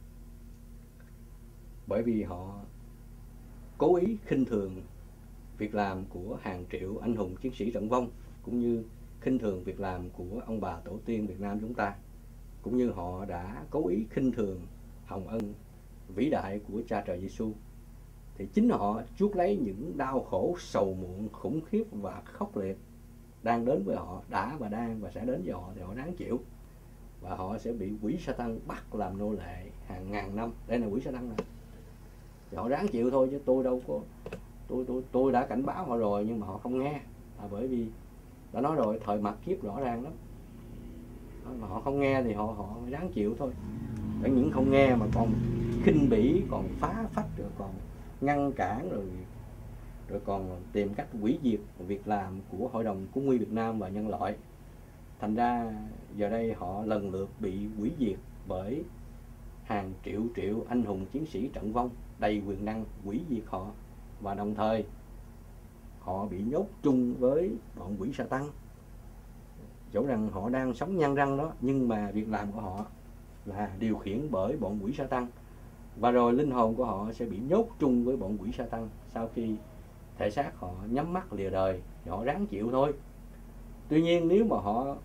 bởi vì họ cố ý khinh thường việc làm của hàng triệu anh hùng chiến sĩ trận vong, cũng như khinh thường việc làm của ông bà tổ tiên Việt Nam chúng ta, cũng như họ đã cố ý khinh thường hồng ân vĩ đại của Cha Trời Giêsu. Thì chính họ chuốc lấy những đau khổ sầu muộn khủng khiếp và khốc liệt đang đến với họ, đã và đang và sẽ đến với họ, thì họ ráng chịu, và họ sẽ bị quỷ Sa-tan bắt làm nô lệ hàng ngàn năm. Đây là quỷ Sa-tan này, thì họ ráng chịu thôi, chứ tôi đâu có, tôi đã cảnh báo họ rồi, nhưng mà họ không nghe, bởi vì đã nói rồi, thời mạt kiếp rõ ràng lắm, mà họ không nghe thì họ ráng chịu thôi. Chẳng những không nghe mà còn khinh bỉ, còn phá phách, rồi còn ngăn cản, rồi còn tìm cách hủy diệt việc làm của Hội đồng Cứu nguy Việt Nam và nhân loại. Thành ra giờ đây họ lần lượt bị hủy diệt bởi hàng triệu anh hùng chiến sĩ trận vong đầy quyền năng hủy diệt họ, và đồng thời họ bị nhốt chung với bọn quỷ Sa-tan. Dẫu rằng họ đang sống nhăn răng đó, nhưng mà việc làm của họ là điều khiển bởi bọn quỷ Sa-tan, và rồi linh hồn của họ sẽ bị nhốt chung với bọn quỷ Sa-tan sau khi thể xác họ nhắm mắt lìa đời. Thì họ ráng chịu thôi. Tuy nhiên nếu mà họ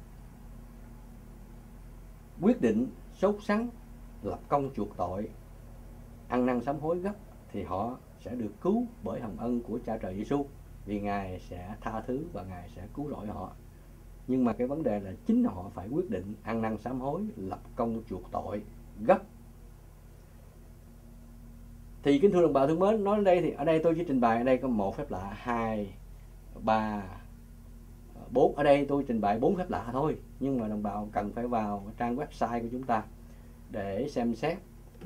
quyết định sốt sắng lập công chuộc tội, ăn năn sám hối gấp, thì họ sẽ được cứu bởi hồng ân của Cha Trời Giêsu, vì Ngài sẽ tha thứ và Ngài sẽ cứu rỗi họ. Nhưng mà cái vấn đề là chính họ phải quyết định ăn năn sám hối, lập công chuộc tội gấp. Thì kính thưa đồng bào thương mến, nói đến đây thì ở đây tôi chỉ trình bày ở đây có một phép lạ, 2, 3, 4. Ở đây tôi trình bày 4 phép lạ thôi, nhưng mà đồng bào cần phải vào trang website của chúng ta để xem xét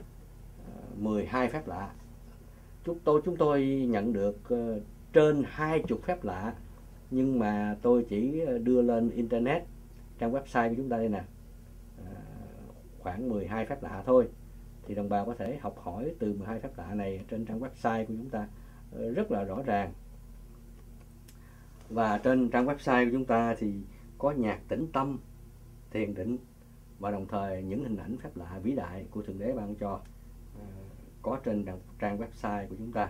12 phép lạ. Chúng tôi nhận được trên 20 phép lạ, nhưng mà tôi chỉ đưa lên internet, trang website của chúng ta đây nè, khoảng 12 phép lạ thôi. Thì đồng bào có thể học hỏi từ 12 phép lạ này trên trang website của chúng ta rất là rõ ràng. Và trên trang website của chúng ta thì có nhạc tĩnh tâm, thiền định, và đồng thời những hình ảnh phép lạ vĩ đại của Thượng Đế ban cho có trên trang website của chúng ta.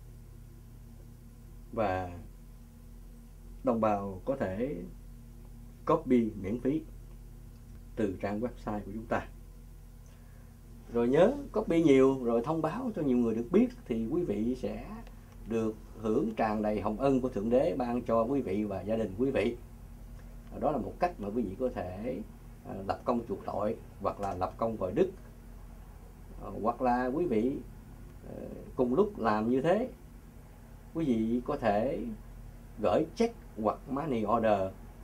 Và đồng bào có thể copy miễn phí từ trang website của chúng ta. Rồi nhớ copy nhiều, rồi thông báo cho nhiều người được biết, thì quý vị sẽ được hưởng tràn đầy hồng ân của Thượng Đế ban cho quý vị và gia đình quý vị. Đó là một cách mà quý vị có thể lập công chuộc tội, hoặc là lập công vòi đức, hoặc là quý vị cùng lúc làm như thế, quý vị có thể gửi check hoặc money order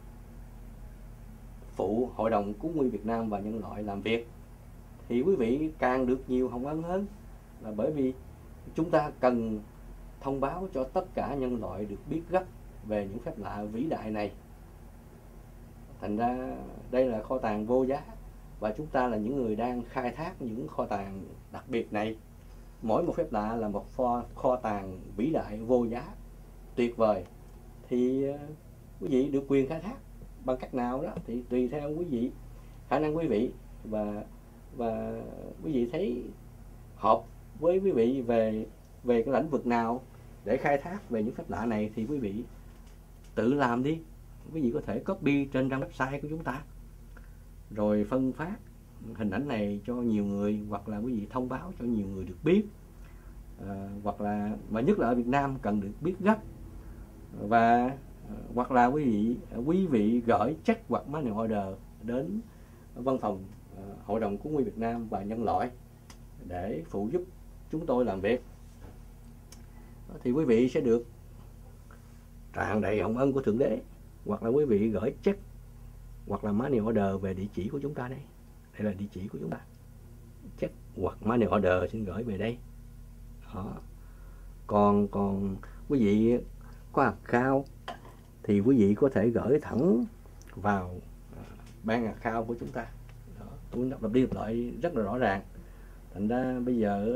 phụ Hội đồng Cứu nguy Việt Nam và nhân loại làm việc, thì quý vị càng được nhiều hồng ân hơn, là bởi vì chúng ta cần thông báo cho tất cả nhân loại được biết gấp về những phép lạ vĩ đại này. Thành ra đây là kho tàng vô giá, và chúng ta là những người đang khai thác những kho tàng đặc biệt này. Mỗi một phép lạ là một kho tàng vĩ đại vô giá tuyệt vời, thì quý vị được quyền khai thác bằng cách nào đó thì tùy theo quý vị, khả năng quý vị, và quý vị thấy hợp với quý vị về cái lĩnh vực nào để khai thác về những phép lạ này, thì quý vị tự làm đi. Quý vị có thể copy trên trang website của chúng ta, rồi phân phát hình ảnh này cho nhiều người, hoặc là quý vị thông báo cho nhiều người được biết, hoặc là, mà nhất là ở Việt Nam cần được biết gấp, và hoặc là quý vị gửi check hoặc money order đến văn phòng Hội đồng Cứu nguy Việt Nam và nhân loại để phụ giúp chúng tôi làm việc, thì quý vị sẽ được tràn đầy hồng ân của Thượng Đế. Hoặc là quý vị gửi check hoặc là money order về địa chỉ của chúng ta đây. Đây là địa chỉ của chúng ta. Check hoặc money order xin gửi về đây. Đó. Còn quý vị có account thì quý vị có thể gửi thẳng vào ban account của chúng ta. tôi lặp đi lặp lại rất là rõ ràng. Thành ra bây giờ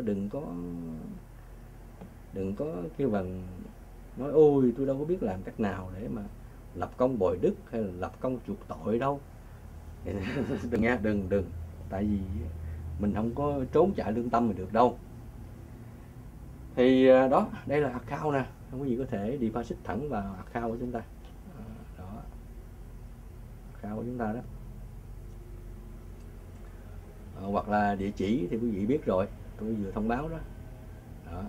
đừng có kêu bằng nói ôi tôi đâu có biết làm cách nào để mà lập công bồi đức hay là lập công chuộc tội đâu. Đừng nghe, đừng, tại vì mình không có trốn chạy lương tâm mình được đâu. Thì đó, đây là account nè, không có gì có thể deposit thẳng vào account của chúng ta. Đó, account của chúng ta đó. Hoặc là địa chỉ thì quý vị biết rồi, tôi vừa thông báo đó. Đó.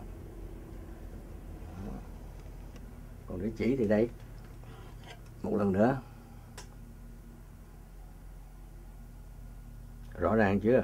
Còn địa chỉ thì đây, một lần nữa, rõ ràng chưa?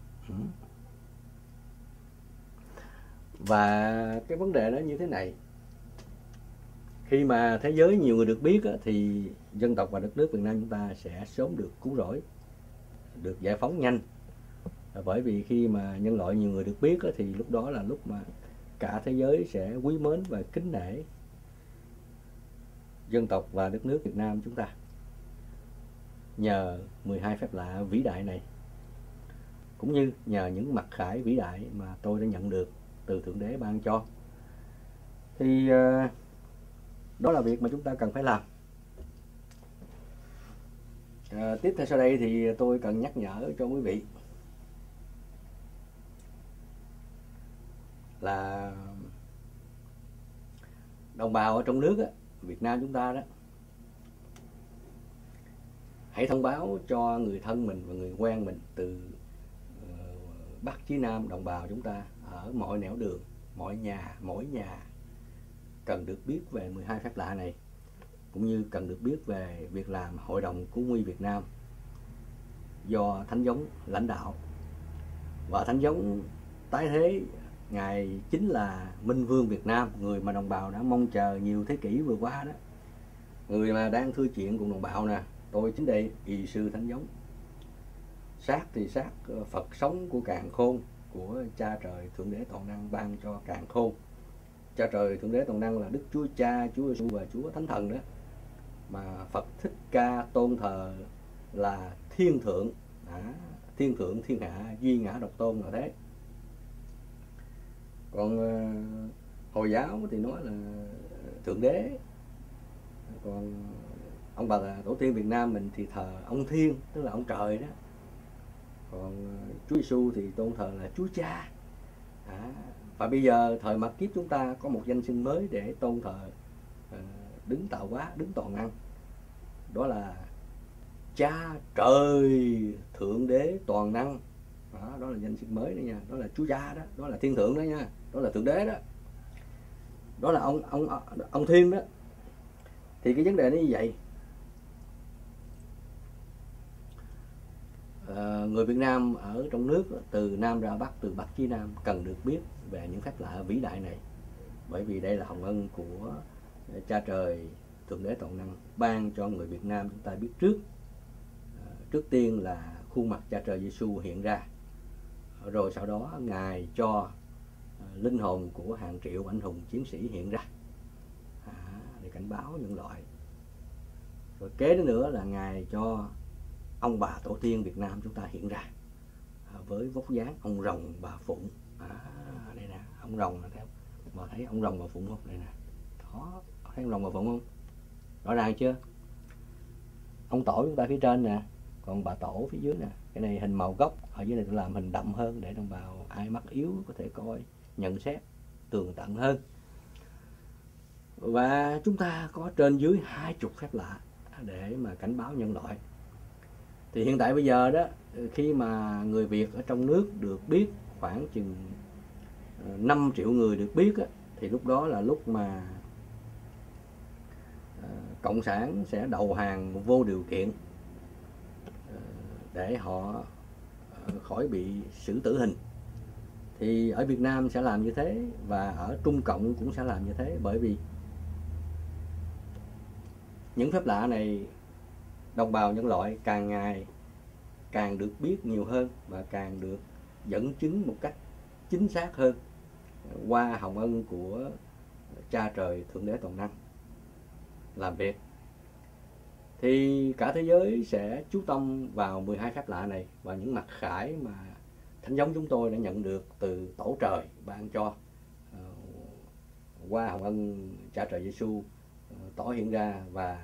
Và cái vấn đề đó như thế này, khi mà thế giới nhiều người được biết á, thì dân tộc và đất nước Việt Nam chúng ta sẽ sớm được cứu rỗi, được giải phóng nhanh. Bởi vì khi mà nhân loại nhiều người được biết á, thì lúc đó là lúc mà cả thế giới sẽ quý mến và kính nể dân tộc và đất nước Việt Nam chúng ta. Nhờ 12 phép lạ vĩ đại này, cũng như nhờ những mặc khải vĩ đại mà tôi đã nhận được từ Thượng Đế ban cho, thì đó là việc mà chúng ta cần phải làm. Tiếp theo sau đây thì tôi cần nhắc nhở cho quý vị là đồng bào ở trong nước á, Việt Nam chúng ta đó, hãy thông báo cho người thân mình và người quen mình từ Bắc chí Nam, đồng bào chúng ta ở mọi nẻo đường, mỗi nhà cần được biết về 12 phép lạ này, cũng như cần được biết về việc làm Hội đồng Cứu nguy Việt Nam do Thánh Giống lãnh đạo. Và Thánh Giống tái thế Ngài chính là Minh Vương Việt Nam, người mà đồng bào đã mong chờ nhiều thế kỷ vừa qua đó. Người mà đang thưa chuyện cùng đồng bào nè, tôi chính đây, Y sư Thánh Giống. Xác thì xác Phật sống của Càn Khôn, của Cha Trời Thượng Đế Toàn Năng ban cho Càn Khôn. Cha Trời Thượng Đế Toàn Năng là Đức Chúa Cha, Chúa Giêsu và Chúa Thánh Thần đó. Mà Phật Thích Ca tôn thờ là Thiên Thượng, Thiên Thượng Thiên Hạ, duy ngã độc tôn là thế. Còn Hồi giáo thì nói là Thượng Đế. Còn ông bà là tổ tiên Việt Nam mình thì thờ ông Thiên, tức là ông trời đó. Còn Chúa Giêsu thì tôn thờ là Chúa Cha. Và bây giờ thời mạt kiếp chúng ta có một danh xưng mới để tôn thờ đứng tạo hóa, đứng toàn năng. Đó là Cha Trời Thượng Đế Toàn Năng. Đó là danh xưng mới đó nha. Đó là Chúa Cha đó, đó là Thiên Thượng đó nha. Đó là Thượng Đế đó. Đó là ông Thiên đó. Thì cái vấn đề nó như vậy. Người Việt Nam ở trong nước từ Nam ra Bắc, từ Bắc chí Nam cần được biết về những phép lạ vĩ đại này. Bởi vì đây là hồng ân của Cha Trời Thượng Đế Toàn Năng ban cho người Việt Nam chúng ta biết trước. Trước tiên là khuôn mặt Cha Trời Giêsu hiện ra, rồi sau đó Ngài cho linh hồn của hàng triệu anh hùng chiến sĩ hiện ra để cảnh báo nhân loại. Rồi kế đến nữa là Ngài cho ông bà tổ tiên Việt Nam chúng ta hiện ra với vóc dáng ông rồng bà phụng. Đây nè, ông rồng là theo mà thấy ông rồng bà phụng không? Đây nè, đó, thấy ông rồng bà phụng không? Rõ ràng chưa? Ông tổ chúng ta phía trên nè, còn bà tổ phía dưới nè. Cái này hình màu gốc, ở dưới này tôi làm hình đậm hơn để đồng bào ai mắt yếu có thể coi, nhận xét tường tận hơn. Và chúng ta có trên dưới 20 phép lạ để mà cảnh báo nhân loại. Thì hiện tại bây giờ đó, khi mà người Việt ở trong nước được biết khoảng chừng 5 triệu người được biết á, thì lúc đó là lúc mà Cộng sản sẽ đầu hàng vô điều kiện để họ khỏi bị xử tử hình. Thì ở Việt Nam sẽ làm như thế, và ở Trung Cộng cũng sẽ làm như thế. Bởi vì những phép lạ này đồng bào nhân loại càng ngày càng được biết nhiều hơn và càng được dẫn chứng một cách chính xác hơn qua hồng ân của Cha Trời Thượng Đế Toàn Năng làm việc. Thì cả thế giới sẽ chú tâm vào 12 phép lạ này và những mặc khải mà thánh giống chúng tôi đã nhận được từ Tổ trời ban cho qua hồng ân Cha Trời Giêsu tỏ hiện ra và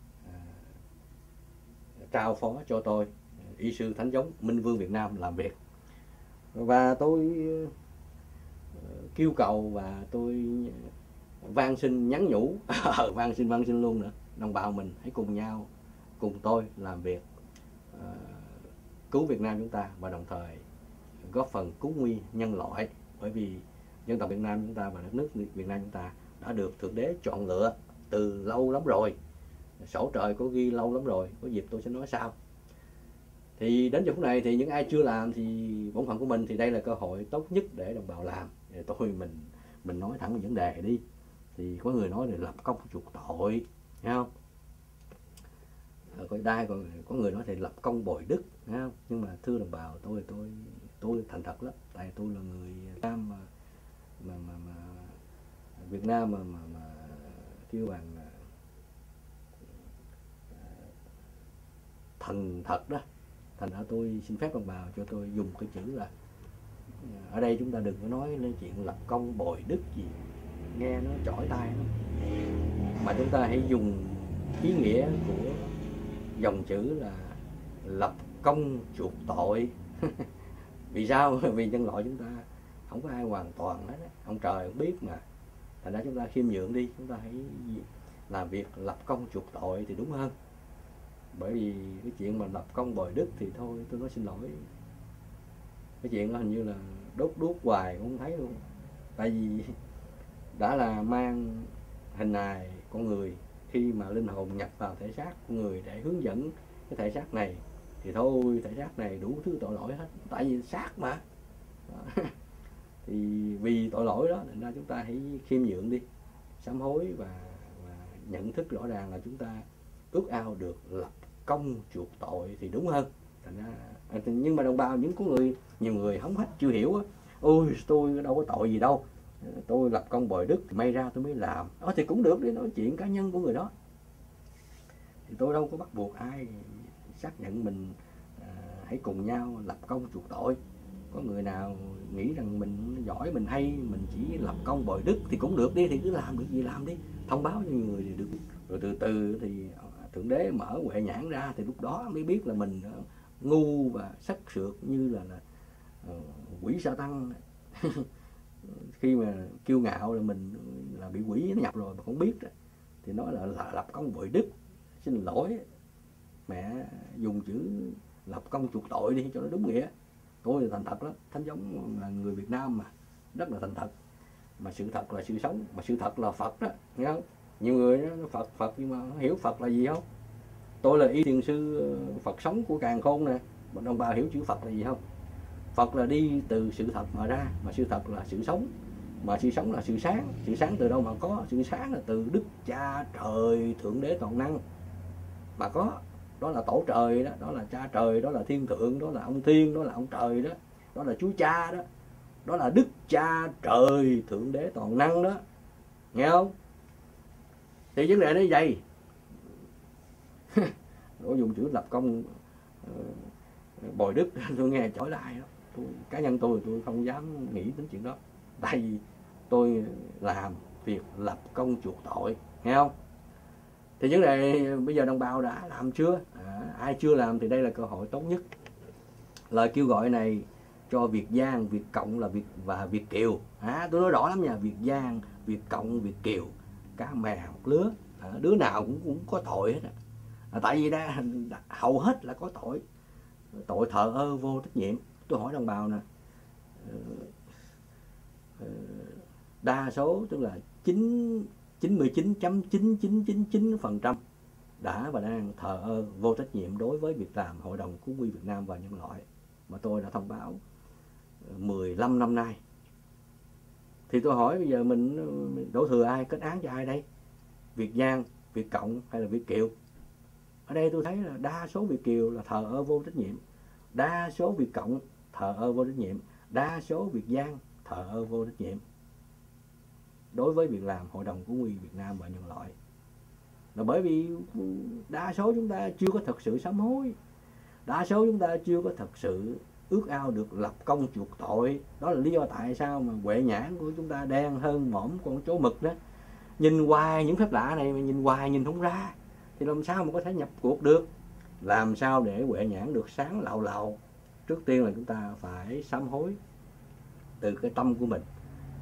trao phó cho tôi, y sư thánh giống Minh Vương Việt Nam làm việc. Và tôi kêu cầu và tôi van xin nhắn nhủ van xin luôn nữa, đồng bào mình hãy cùng nhau, cùng tôi làm việc cứu Việt Nam chúng ta, và đồng thời góp phần cứu nguy nhân loại. Bởi vì dân tộc Việt Nam chúng ta và đất nước Việt Nam chúng ta đã được Thượng Đế chọn lựa từ lâu lắm rồi, sổ trời có ghi lâu lắm rồi, có dịp tôi sẽ nói sau. Thì đến giờ phút này thì những ai chưa làm thì bổn phận của mình thì đây là cơ hội tốt nhất để đồng bào làm. Thì mình nói thẳng về vấn đề đi. Thì có người nói là lập công chuộc tội, thấy không? Có người nói thì lập công bồi đức, thấy không? Nhưng mà thưa đồng bào, tôi thành thật lắm, tại tôi là người Việt Nam mà Việt Nam mà kêu bằng thành thật đó. Thành ra tôi xin phép đồng bào cho tôi dùng cái chữ là ở đây chúng ta đừng có nói lên chuyện lập công bồi đức gì, nghe nó chỏi tai lắm. Mà chúng ta hãy dùng ý nghĩa của dòng chữ là lập công chuộc tội. Vì sao? Vì nhân loại chúng ta không có ai hoàn toàn hết, ông trời cũng biết mà. Thành ra chúng ta khiêm nhượng đi, chúng ta hãy làm việc lập công chuộc tội thì đúng hơn. Bởi vì cái chuyện mà lập công bồi đức thì thôi, tôi nói xin lỗi, cái chuyện đó hình như là đốt đuốc hoài cũng không thấy luôn. Tại vì đã là mang hình hài con người, khi mà linh hồn nhập vào thể xác của người để hướng dẫn cái thể xác này thì thôi, thể xác này đủ thứ tội lỗi hết, tại vì xác mà. Thì vì tội lỗi đó nên ra chúng ta hãy khiêm nhượng đi, sám hối và nhận thức rõ ràng là chúng ta ước ao được lập công chuộc tội thì đúng hơn. Thành ra, nhưng mà đồng bào nhiều người hóng hách chưa hiểu á, ôi tôi đâu có tội gì đâu, tôi lập công bồi đức thì may ra tôi mới làm. Đó thì cũng được, đi nói chuyện cá nhân của người đó, thì tôi đâu có bắt buộc ai xác nhận mình hãy cùng nhau lập công chuộc tội. Có người nào nghĩ rằng mình giỏi, mình hay, mình chỉ lập công bồi đức thì cũng được đi, thì cứ làm, được gì làm đi, thông báo cho người thì được. Rồi từ từ thì Thượng Đế mở huệ nhãn ra, thì lúc đó mới biết là mình ngu và sắc sược như là quỷ sa tăng. Khi mà kiêu ngạo là mình là bị quỷ nó nhập rồi mà không biết đó, thì nói là lập công bồi đức. Xin lỗi, mẹ dùng chữ lập công chuộc tội đi cho nó đúng nghĩa. Tôi là thành thật lắm, thánh giống là người Việt Nam mà, rất là thành thật. Mà sự thật là sự sống, mà sự thật là Phật đó, nghe không? Nhiều người nó Phật nhưng mà nó hiểu Phật là gì không? Tôi là y thiền sư Phật sống của Càn Khôn nè, mà đồng bào hiểu chữ Phật là gì không? Phật là đi từ sự thật mà ra, mà sự thật là sự sống, mà sự sống là sự sáng từ đâu mà có? Sự sáng là từ Đức Cha Trời Thượng Đế Toàn Năng mà có. Đó là Tổ trời đó, đó là Cha Trời, đó là Thiên Thượng, đó là ông Thiên, đó là ông Trời đó, đó là Chúa Cha đó, đó là Đức Cha Trời Thượng Đế Toàn Năng đó, nghe không? Thì vấn đề nó vậy. Nó dùng chữ lập công bồi đức tôi nghe chói tai đó. Cá nhân tôi không dám nghĩ đến chuyện đó, tại vì tôi làm việc lập công chuộc tội, nghe không? Thì vấn đề bây giờ đồng bào đã làm chưa? Ai chưa làm thì đây là cơ hội tốt nhất. Lời kêu gọi này cho Việt Giang, Việt Cộng là và Việt Kiều. Tôi nói rõ lắm nha, Việt Giang, Việt Cộng, Việt Kiều, cá mè một lứa, đứa nào cũng có tội hết. Tại vì hầu hết là có tội thờ ơ vô trách nhiệm. Tôi hỏi đồng bào nè, đa số tức là 99.9999% đã và đang thờ ơ vô trách nhiệm đối với việc làm Hội đồng Cứu nguy Việt Nam và nhân loại mà tôi đã thông báo 15 năm nay. Thì tôi hỏi bây giờ mình đổ thừa ai, kết án cho ai đây? Việt Giang, Việt Cộng hay là Việt Kiều? Ở đây tôi thấy là đa số Việt Kiều là thờ ơ vô trách nhiệm, đa số Việt Cộng thờ ơ vô trách nhiệm, đa số Việt Giang thờ ơ vô trách nhiệm đối với việc làm Hội đồng Cứu nguy Việt Nam và nhân loại. là bởi vì đa số chúng ta chưa có thật sự sám hối, đa số chúng ta chưa có thật sự ước ao được lập công chuộc tội. Đó là lý do tại sao mà huệ nhãn của chúng ta đen hơn mõm con chó mực đó. Nhìn hoài những phép lạ này mà nhìn hoài nhìn không ra thì làm sao mà có thể nhập cuộc được. Làm sao để huệ nhãn được sáng làu làu? Trước tiên là chúng ta phải sám hối từ cái tâm của mình,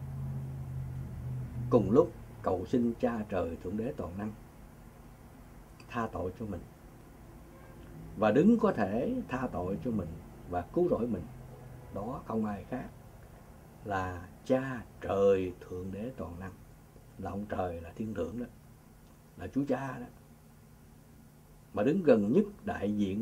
cùng lúc cầu xin Cha Trời Thượng Đế toàn năng tha tội cho mình. Và đứng có thể tha tội cho mình và cứu rỗi mình, đó không ai khác là Cha Trời Thượng Đế toàn năng. Là ông trời, là thiên thượng đó, là Chúa Cha đó, mà đứng gần nhất, đại diện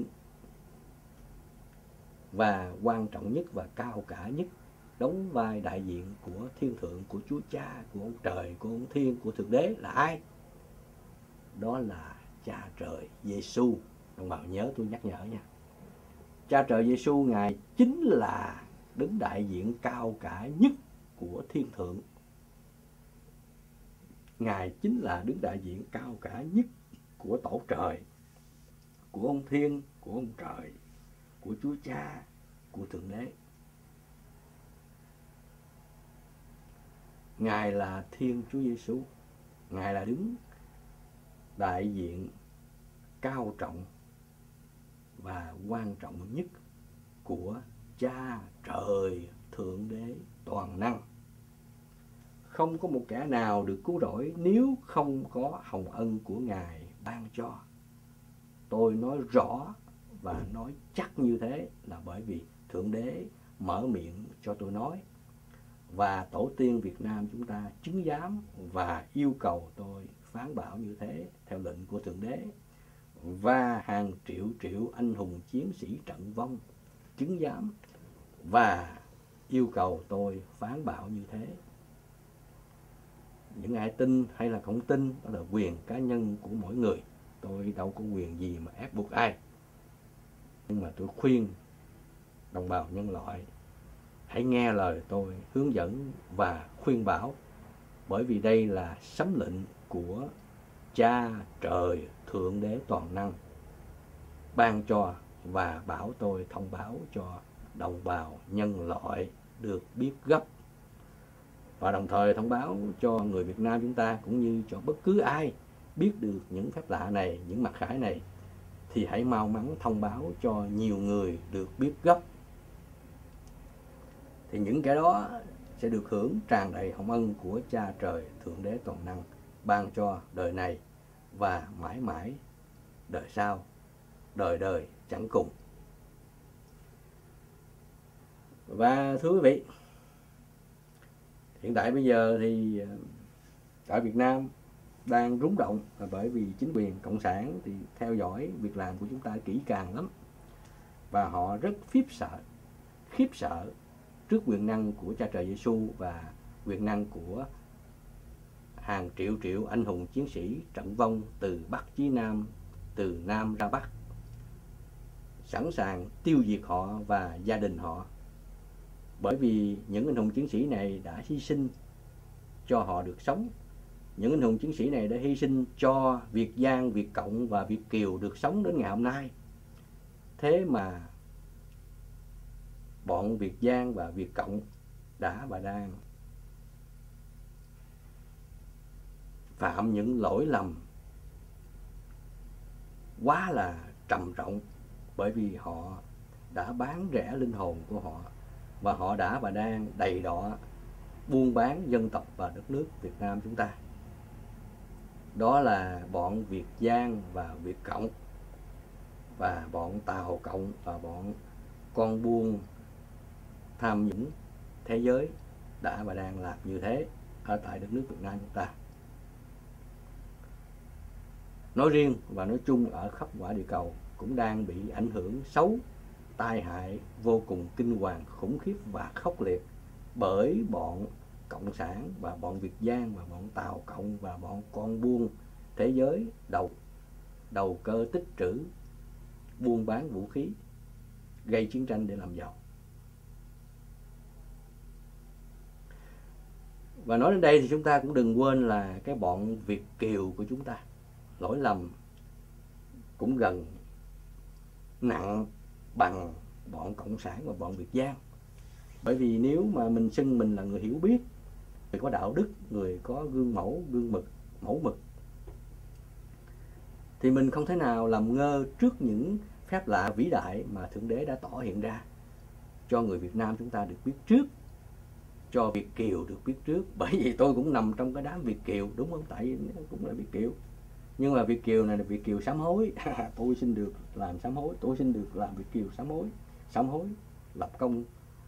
và quan trọng nhất và cao cả nhất, đóng vai đại diện của thiên thượng, của Chúa Cha, của ông trời, của ông thiên, của Thượng Đế là ai? Đó là Cha Trời Giêsu. Đồng bào nhớ tôi nhắc nhở nha. Cha Trời Giêsu Ngài chính là đứng đại diện cao cả nhất của thiên thượng. Ngài chính là đứng đại diện cao cả nhất của Tổ Trời, của ông Thiên, của ông Trời, của Chúa Cha, của Thượng Đế. Ngài là Thiên Chúa Giêsu. Ngài là đứng đại diện cao trọng và quan trọng nhất của Cha Trời Thượng Đế toàn năng. Không có một kẻ nào được cứu rỗi nếu không có hồng ân của Ngài ban cho. Tôi nói rõ và nói chắc như thế là bởi vì Thượng Đế mở miệng cho tôi nói. Và tổ tiên Việt Nam chúng ta chứng giám và yêu cầu tôi phán bảo như thế theo lệnh của Thượng Đế. Và hàng triệu triệu anh hùng chiến sĩ trận vong chứng giám và yêu cầu tôi phán bảo như thế. Những ai tin hay là không tin đó là quyền cá nhân của mỗi người. Tôi đâu có quyền gì mà ép buộc ai. Nhưng mà tôi khuyên đồng bào nhân loại hãy nghe lời tôi hướng dẫn và khuyên bảo, bởi vì đây là sấm lệnh của Cha Trời Thượng Đế toàn năng ban cho và bảo tôi thông báo cho đồng bào nhân loại được biết gấp, và đồng thời thông báo cho người Việt Nam chúng ta cũng như cho bất cứ ai biết được những phép lạ này, những mặc khải này, thì hãy mau mắn thông báo cho nhiều người được biết gấp. Thì những cái đó sẽ được hưởng tràn đầy hồng ân của Cha Trời Thượng Đế toàn năng ban cho đời này và mãi mãi đời sau, đời đời chẳng cùng. Và thưa quý vị, hiện tại bây giờ thì ở Việt Nam đang rúng động là bởi vì chính quyền cộng sản thì theo dõi việc làm của chúng ta kỹ càng lắm, và họ rất khiếp sợ trước quyền năng của Cha Trời Giêsu và quyền năng của hàng triệu triệu anh hùng chiến sĩ trận vong từ Bắc chí Nam, từ Nam ra Bắc, sẵn sàng tiêu diệt họ và gia đình họ. Bởi vì những anh hùng chiến sĩ này đã hy sinh cho họ được sống. Những anh hùng chiến sĩ này đã hy sinh cho Việt Giang, Việt Cộng và Việt Kiều được sống đến ngày hôm nay. Thế mà bọn Việt Giang và Việt Cộng đã và đang phạm những lỗi lầm quá là trầm trọng, bởi vì họ đã bán rẻ linh hồn của họ, và họ đã và đang đầy đọa buôn bán dân tộc và đất nước Việt Nam chúng ta. Đó là bọn Việt Giang và Việt Cộng, và bọn Tàu Cộng, và bọn con buôn tham nhũng thế giới đã và đang làm như thế ở tại đất nước Việt Nam chúng ta. Nói riêng và nói chung ở khắp quả địa cầu cũng đang bị ảnh hưởng xấu, tai hại, vô cùng kinh hoàng, khủng khiếp và khốc liệt bởi bọn Cộng sản và bọn Việt Giang và bọn Tàu Cộng và bọn con buôn thế giới đầu cơ tích trữ, buôn bán vũ khí, gây chiến tranh để làm giàu. Và nói đến đây thì chúng ta cũng đừng quên là cái bọn Việt Kiều của chúng ta. lỗi lầm cũng gần nặng bằng bọn cộng sản và bọn Việt Giang. Bởi vì nếu mà mình xưng mình là người hiểu biết, người có đạo đức, người có gương mẫu, mẫu mực, thì mình không thể nào làm ngơ trước những phép lạ vĩ đại mà Thượng Đế đã tỏ hiện ra cho người Việt Nam chúng ta được biết trước, cho Việt kiều được biết trước. Bởi vì tôi cũng nằm trong cái đám Việt kiều, đúng không? Tại vì cũng là Việt kiều, nhưng mà Việt kiều này là Việt kiều sám hối. Tôi xin được làm sám hối, tôi xin được làm Việt kiều sám hối, lập công.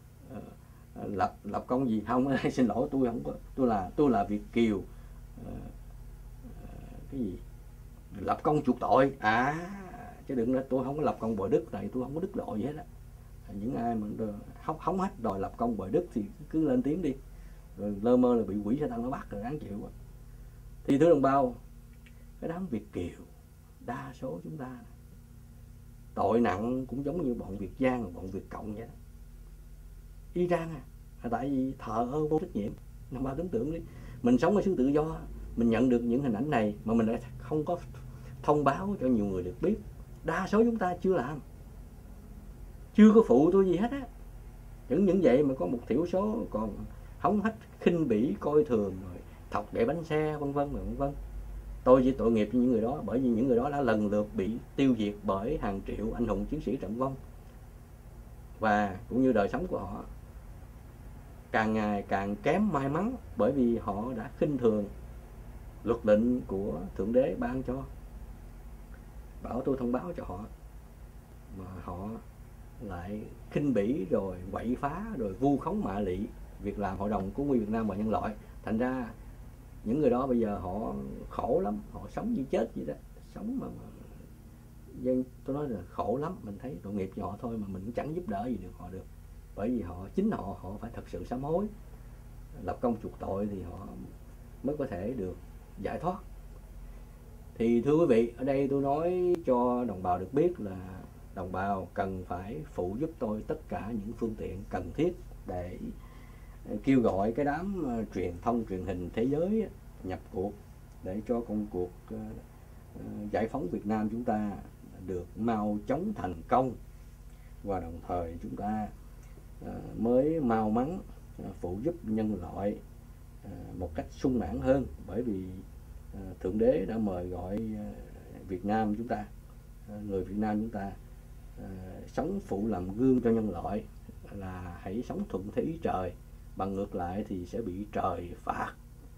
Lập công gì không? Xin lỗi, tôi không có, tôi là Việt kiều cái gì lập công chuộc tội chứ đừng nói tôi không có lập công bồi đức, tại tôi không có đức độ gì hết á. Những ai mà hóng hách đòi lập công bồi đức thì cứ lên tiếng đi, rồi lơ mơ là bị quỷ Sa-tan nó bắt rồi đáng chịu. Thì thưa đồng bào, cái đám Việt kiều đa số chúng ta tội nặng cũng giống như bọn Việt Giang và bọn Việt Cộng vậy đó, y chang tại vì thờ ơ vô trách nhiệm. Đồng bào tưởng tượng đi, mình sống ở xứ tự do, mình nhận được những hình ảnh này mà mình lại không có thông báo cho nhiều người được biết. Đa số chúng ta chưa làm, chưa có phụ tôi gì hết á. Những vậy mà có một thiểu số còn hống hách, khinh bỉ, coi thường, rồi thọc để bánh xe, vân vân. Tôi chỉ tội nghiệp cho những người đó, bởi vì những người đó đã lần lượt bị tiêu diệt bởi hàng triệu anh hùng chiến sĩ trận vong, và cũng như đời sống của họ càng ngày càng kém may mắn, bởi vì họ đã khinh thường luật lệnh của Thượng Đế ban cho, bảo tôi thông báo cho họ, mà họ lại khinh bỉ rồi quậy phá rồi vu khống mạ lị việc làm Hội đồng Cứu nguy Việt Nam và Nhân loại. Thành ra những người đó bây giờ họ khổ lắm, họ sống như chết vậy đó, sống mà dân tôi nói là khổ lắm. Mình thấy tội nghiệp cho họ thôi, mà mình cũng chẳng giúp đỡ gì được họ được, bởi vì chính họ phải thật sự sám hối, lập công chuộc tội thì họ mới có thể được giải thoát. Thì thưa quý vị, ở đây tôi nói cho đồng bào được biết là đồng bào cần phải phụ giúp tôi tất cả những phương tiện cần thiết để kêu gọi cái đám truyền thông truyền hình thế giới nhập cuộc, để cho công cuộc giải phóng Việt Nam chúng ta được mau chóng thành công, và đồng thời chúng ta mới mau mắn phụ giúp nhân loại một cách sung mãn hơn. Bởi vì Thượng Đế đã mời gọi Việt Nam chúng ta, người Việt Nam chúng ta sống phụ làm gương cho nhân loại, là hãy sống thuận theo ý trời, bằng ngược lại thì sẽ bị trời phạt.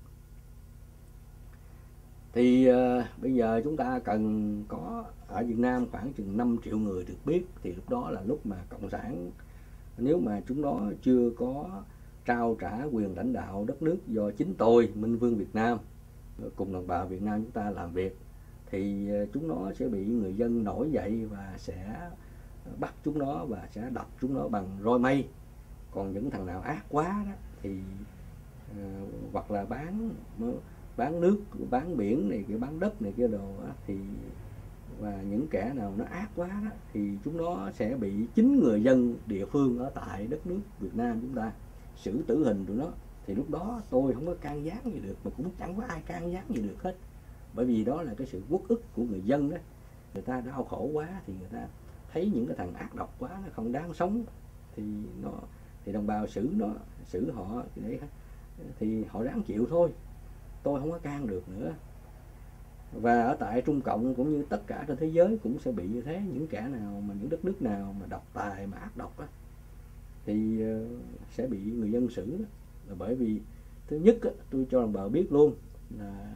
Thì bây giờ chúng ta cần có ở Việt Nam khoảng chừng 5 triệu người được biết, thì lúc đó là lúc mà cộng sản, nếu mà chúng nó chưa có trao trả quyền lãnh đạo đất nước do chính tôi, Minh Vương Việt Nam, cùng đồng bào Việt Nam chúng ta làm việc, thì chúng nó sẽ bị người dân nổi dậy và sẽ bắt chúng nó và sẽ đập chúng nó bằng roi mây. Còn những thằng nào ác quá đó thì hoặc là bán nước, bán biển này kia, bán đất này kia đồ đó, thì và những kẻ nào nó ác quá đó thì chúng nó sẽ bị chính người dân địa phương ở tại đất nước Việt Nam chúng ta xử tử hình tụi nó. Thì lúc đó tôi không có can gián gì được, mà cũng chẳng có ai can gián gì được hết, bởi vì đó là cái sự uất ức của người dân đó. Người ta đau khổ quá thì người ta thấy những cái thằng ác độc quá, nó không đáng sống, thì đồng bào xử họ để thì họ ráng chịu thôi, tôi không có can được nữa. Và ở tại Trung Cộng cũng như tất cả trên thế giới cũng sẽ bị như thế. Những kẻ nào mà những đất nước nào mà độc tài mà ác độc á, thì sẽ bị người dân xử đó. Là bởi vì thứ nhất á, tôi cho đồng bào biết luôn là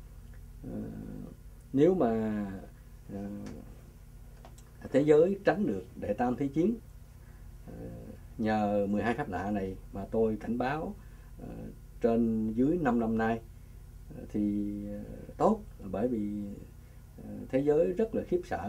nếu mà thế giới tránh được Đệ Tam Thế Chiến nhờ 12 phép lạ này mà tôi cảnh báo trên dưới 5 năm nay thì tốt, bởi vì thế giới rất là khiếp sợ.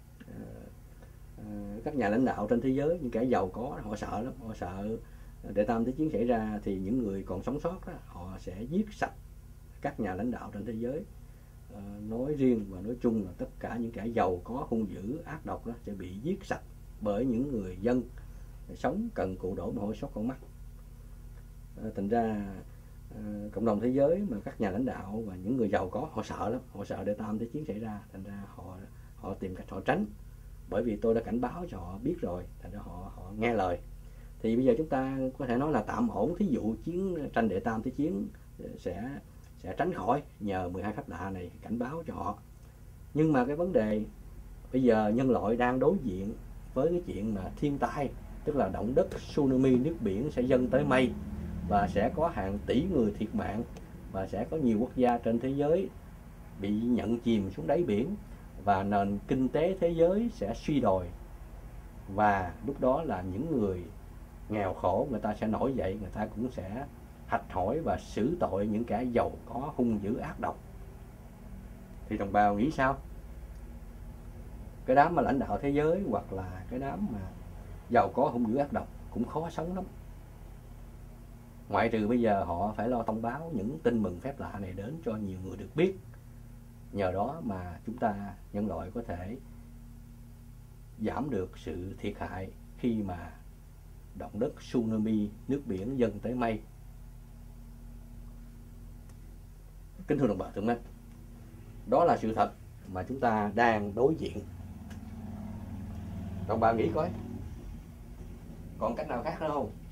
Các nhà lãnh đạo trên thế giới, những kẻ giàu có họ sợ lắm, họ sợ Đệ Tam Thế Chiến xảy ra thì những người còn sống sót đó, họ sẽ giết sạch các nhà lãnh đạo trên thế giới. Nói riêng và nói chung là tất cả những kẻ giàu có hung dữ ác độc đó sẽ bị giết sạch bởi những người dân sống cần cù đổ mồ hôi xót con mắt. Thành ra cộng đồng thế giới mà các nhà lãnh đạo và những người giàu có họ sợ lắm, họ sợ để tam thế chiến xảy ra, thành ra họ tìm cách họ tránh. Bởi vì tôi đã cảnh báo cho họ biết rồi, thành ra họ nghe lời. Thì bây giờ chúng ta có thể nói là tạm ổn, thí dụ chiến tranh đệ tam thế chiến sẽ tránh khỏi nhờ 12 phép lạ này cảnh báo cho họ. Nhưng mà cái vấn đề bây giờ nhân loại đang đối diện với cái chuyện mà thiên tai, tức là động đất, tsunami, nước biển sẽ dâng tới mây và sẽ có hàng tỷ người thiệt mạng, và sẽ có nhiều quốc gia trên thế giới bị nhận chìm xuống đáy biển, và nền kinh tế thế giới sẽ suy đồi. Và lúc đó là những người nghèo khổ người ta sẽ nổi dậy, người ta cũng sẽ hạch hỏi và xử tội những kẻ giàu có hung dữ ác độc. Thì đồng bào nghĩ sao? Cái đám mà lãnh đạo thế giới hoặc là cái đám mà giàu có hung dữ ác độc cũng khó sống lắm. Ngoại trừ bây giờ họ phải lo thông báo những tin mừng phép lạ này đến cho nhiều người được biết. Nhờ đó mà chúng ta, nhân loại, có thể giảm được sự thiệt hại khi mà động đất, tsunami, nước biển dâng tới mây. Kính thưa đồng bào thân mến, đó là sự thật mà chúng ta đang đối diện. Đồng bào nghĩ coi, còn cách nào khác nữa không?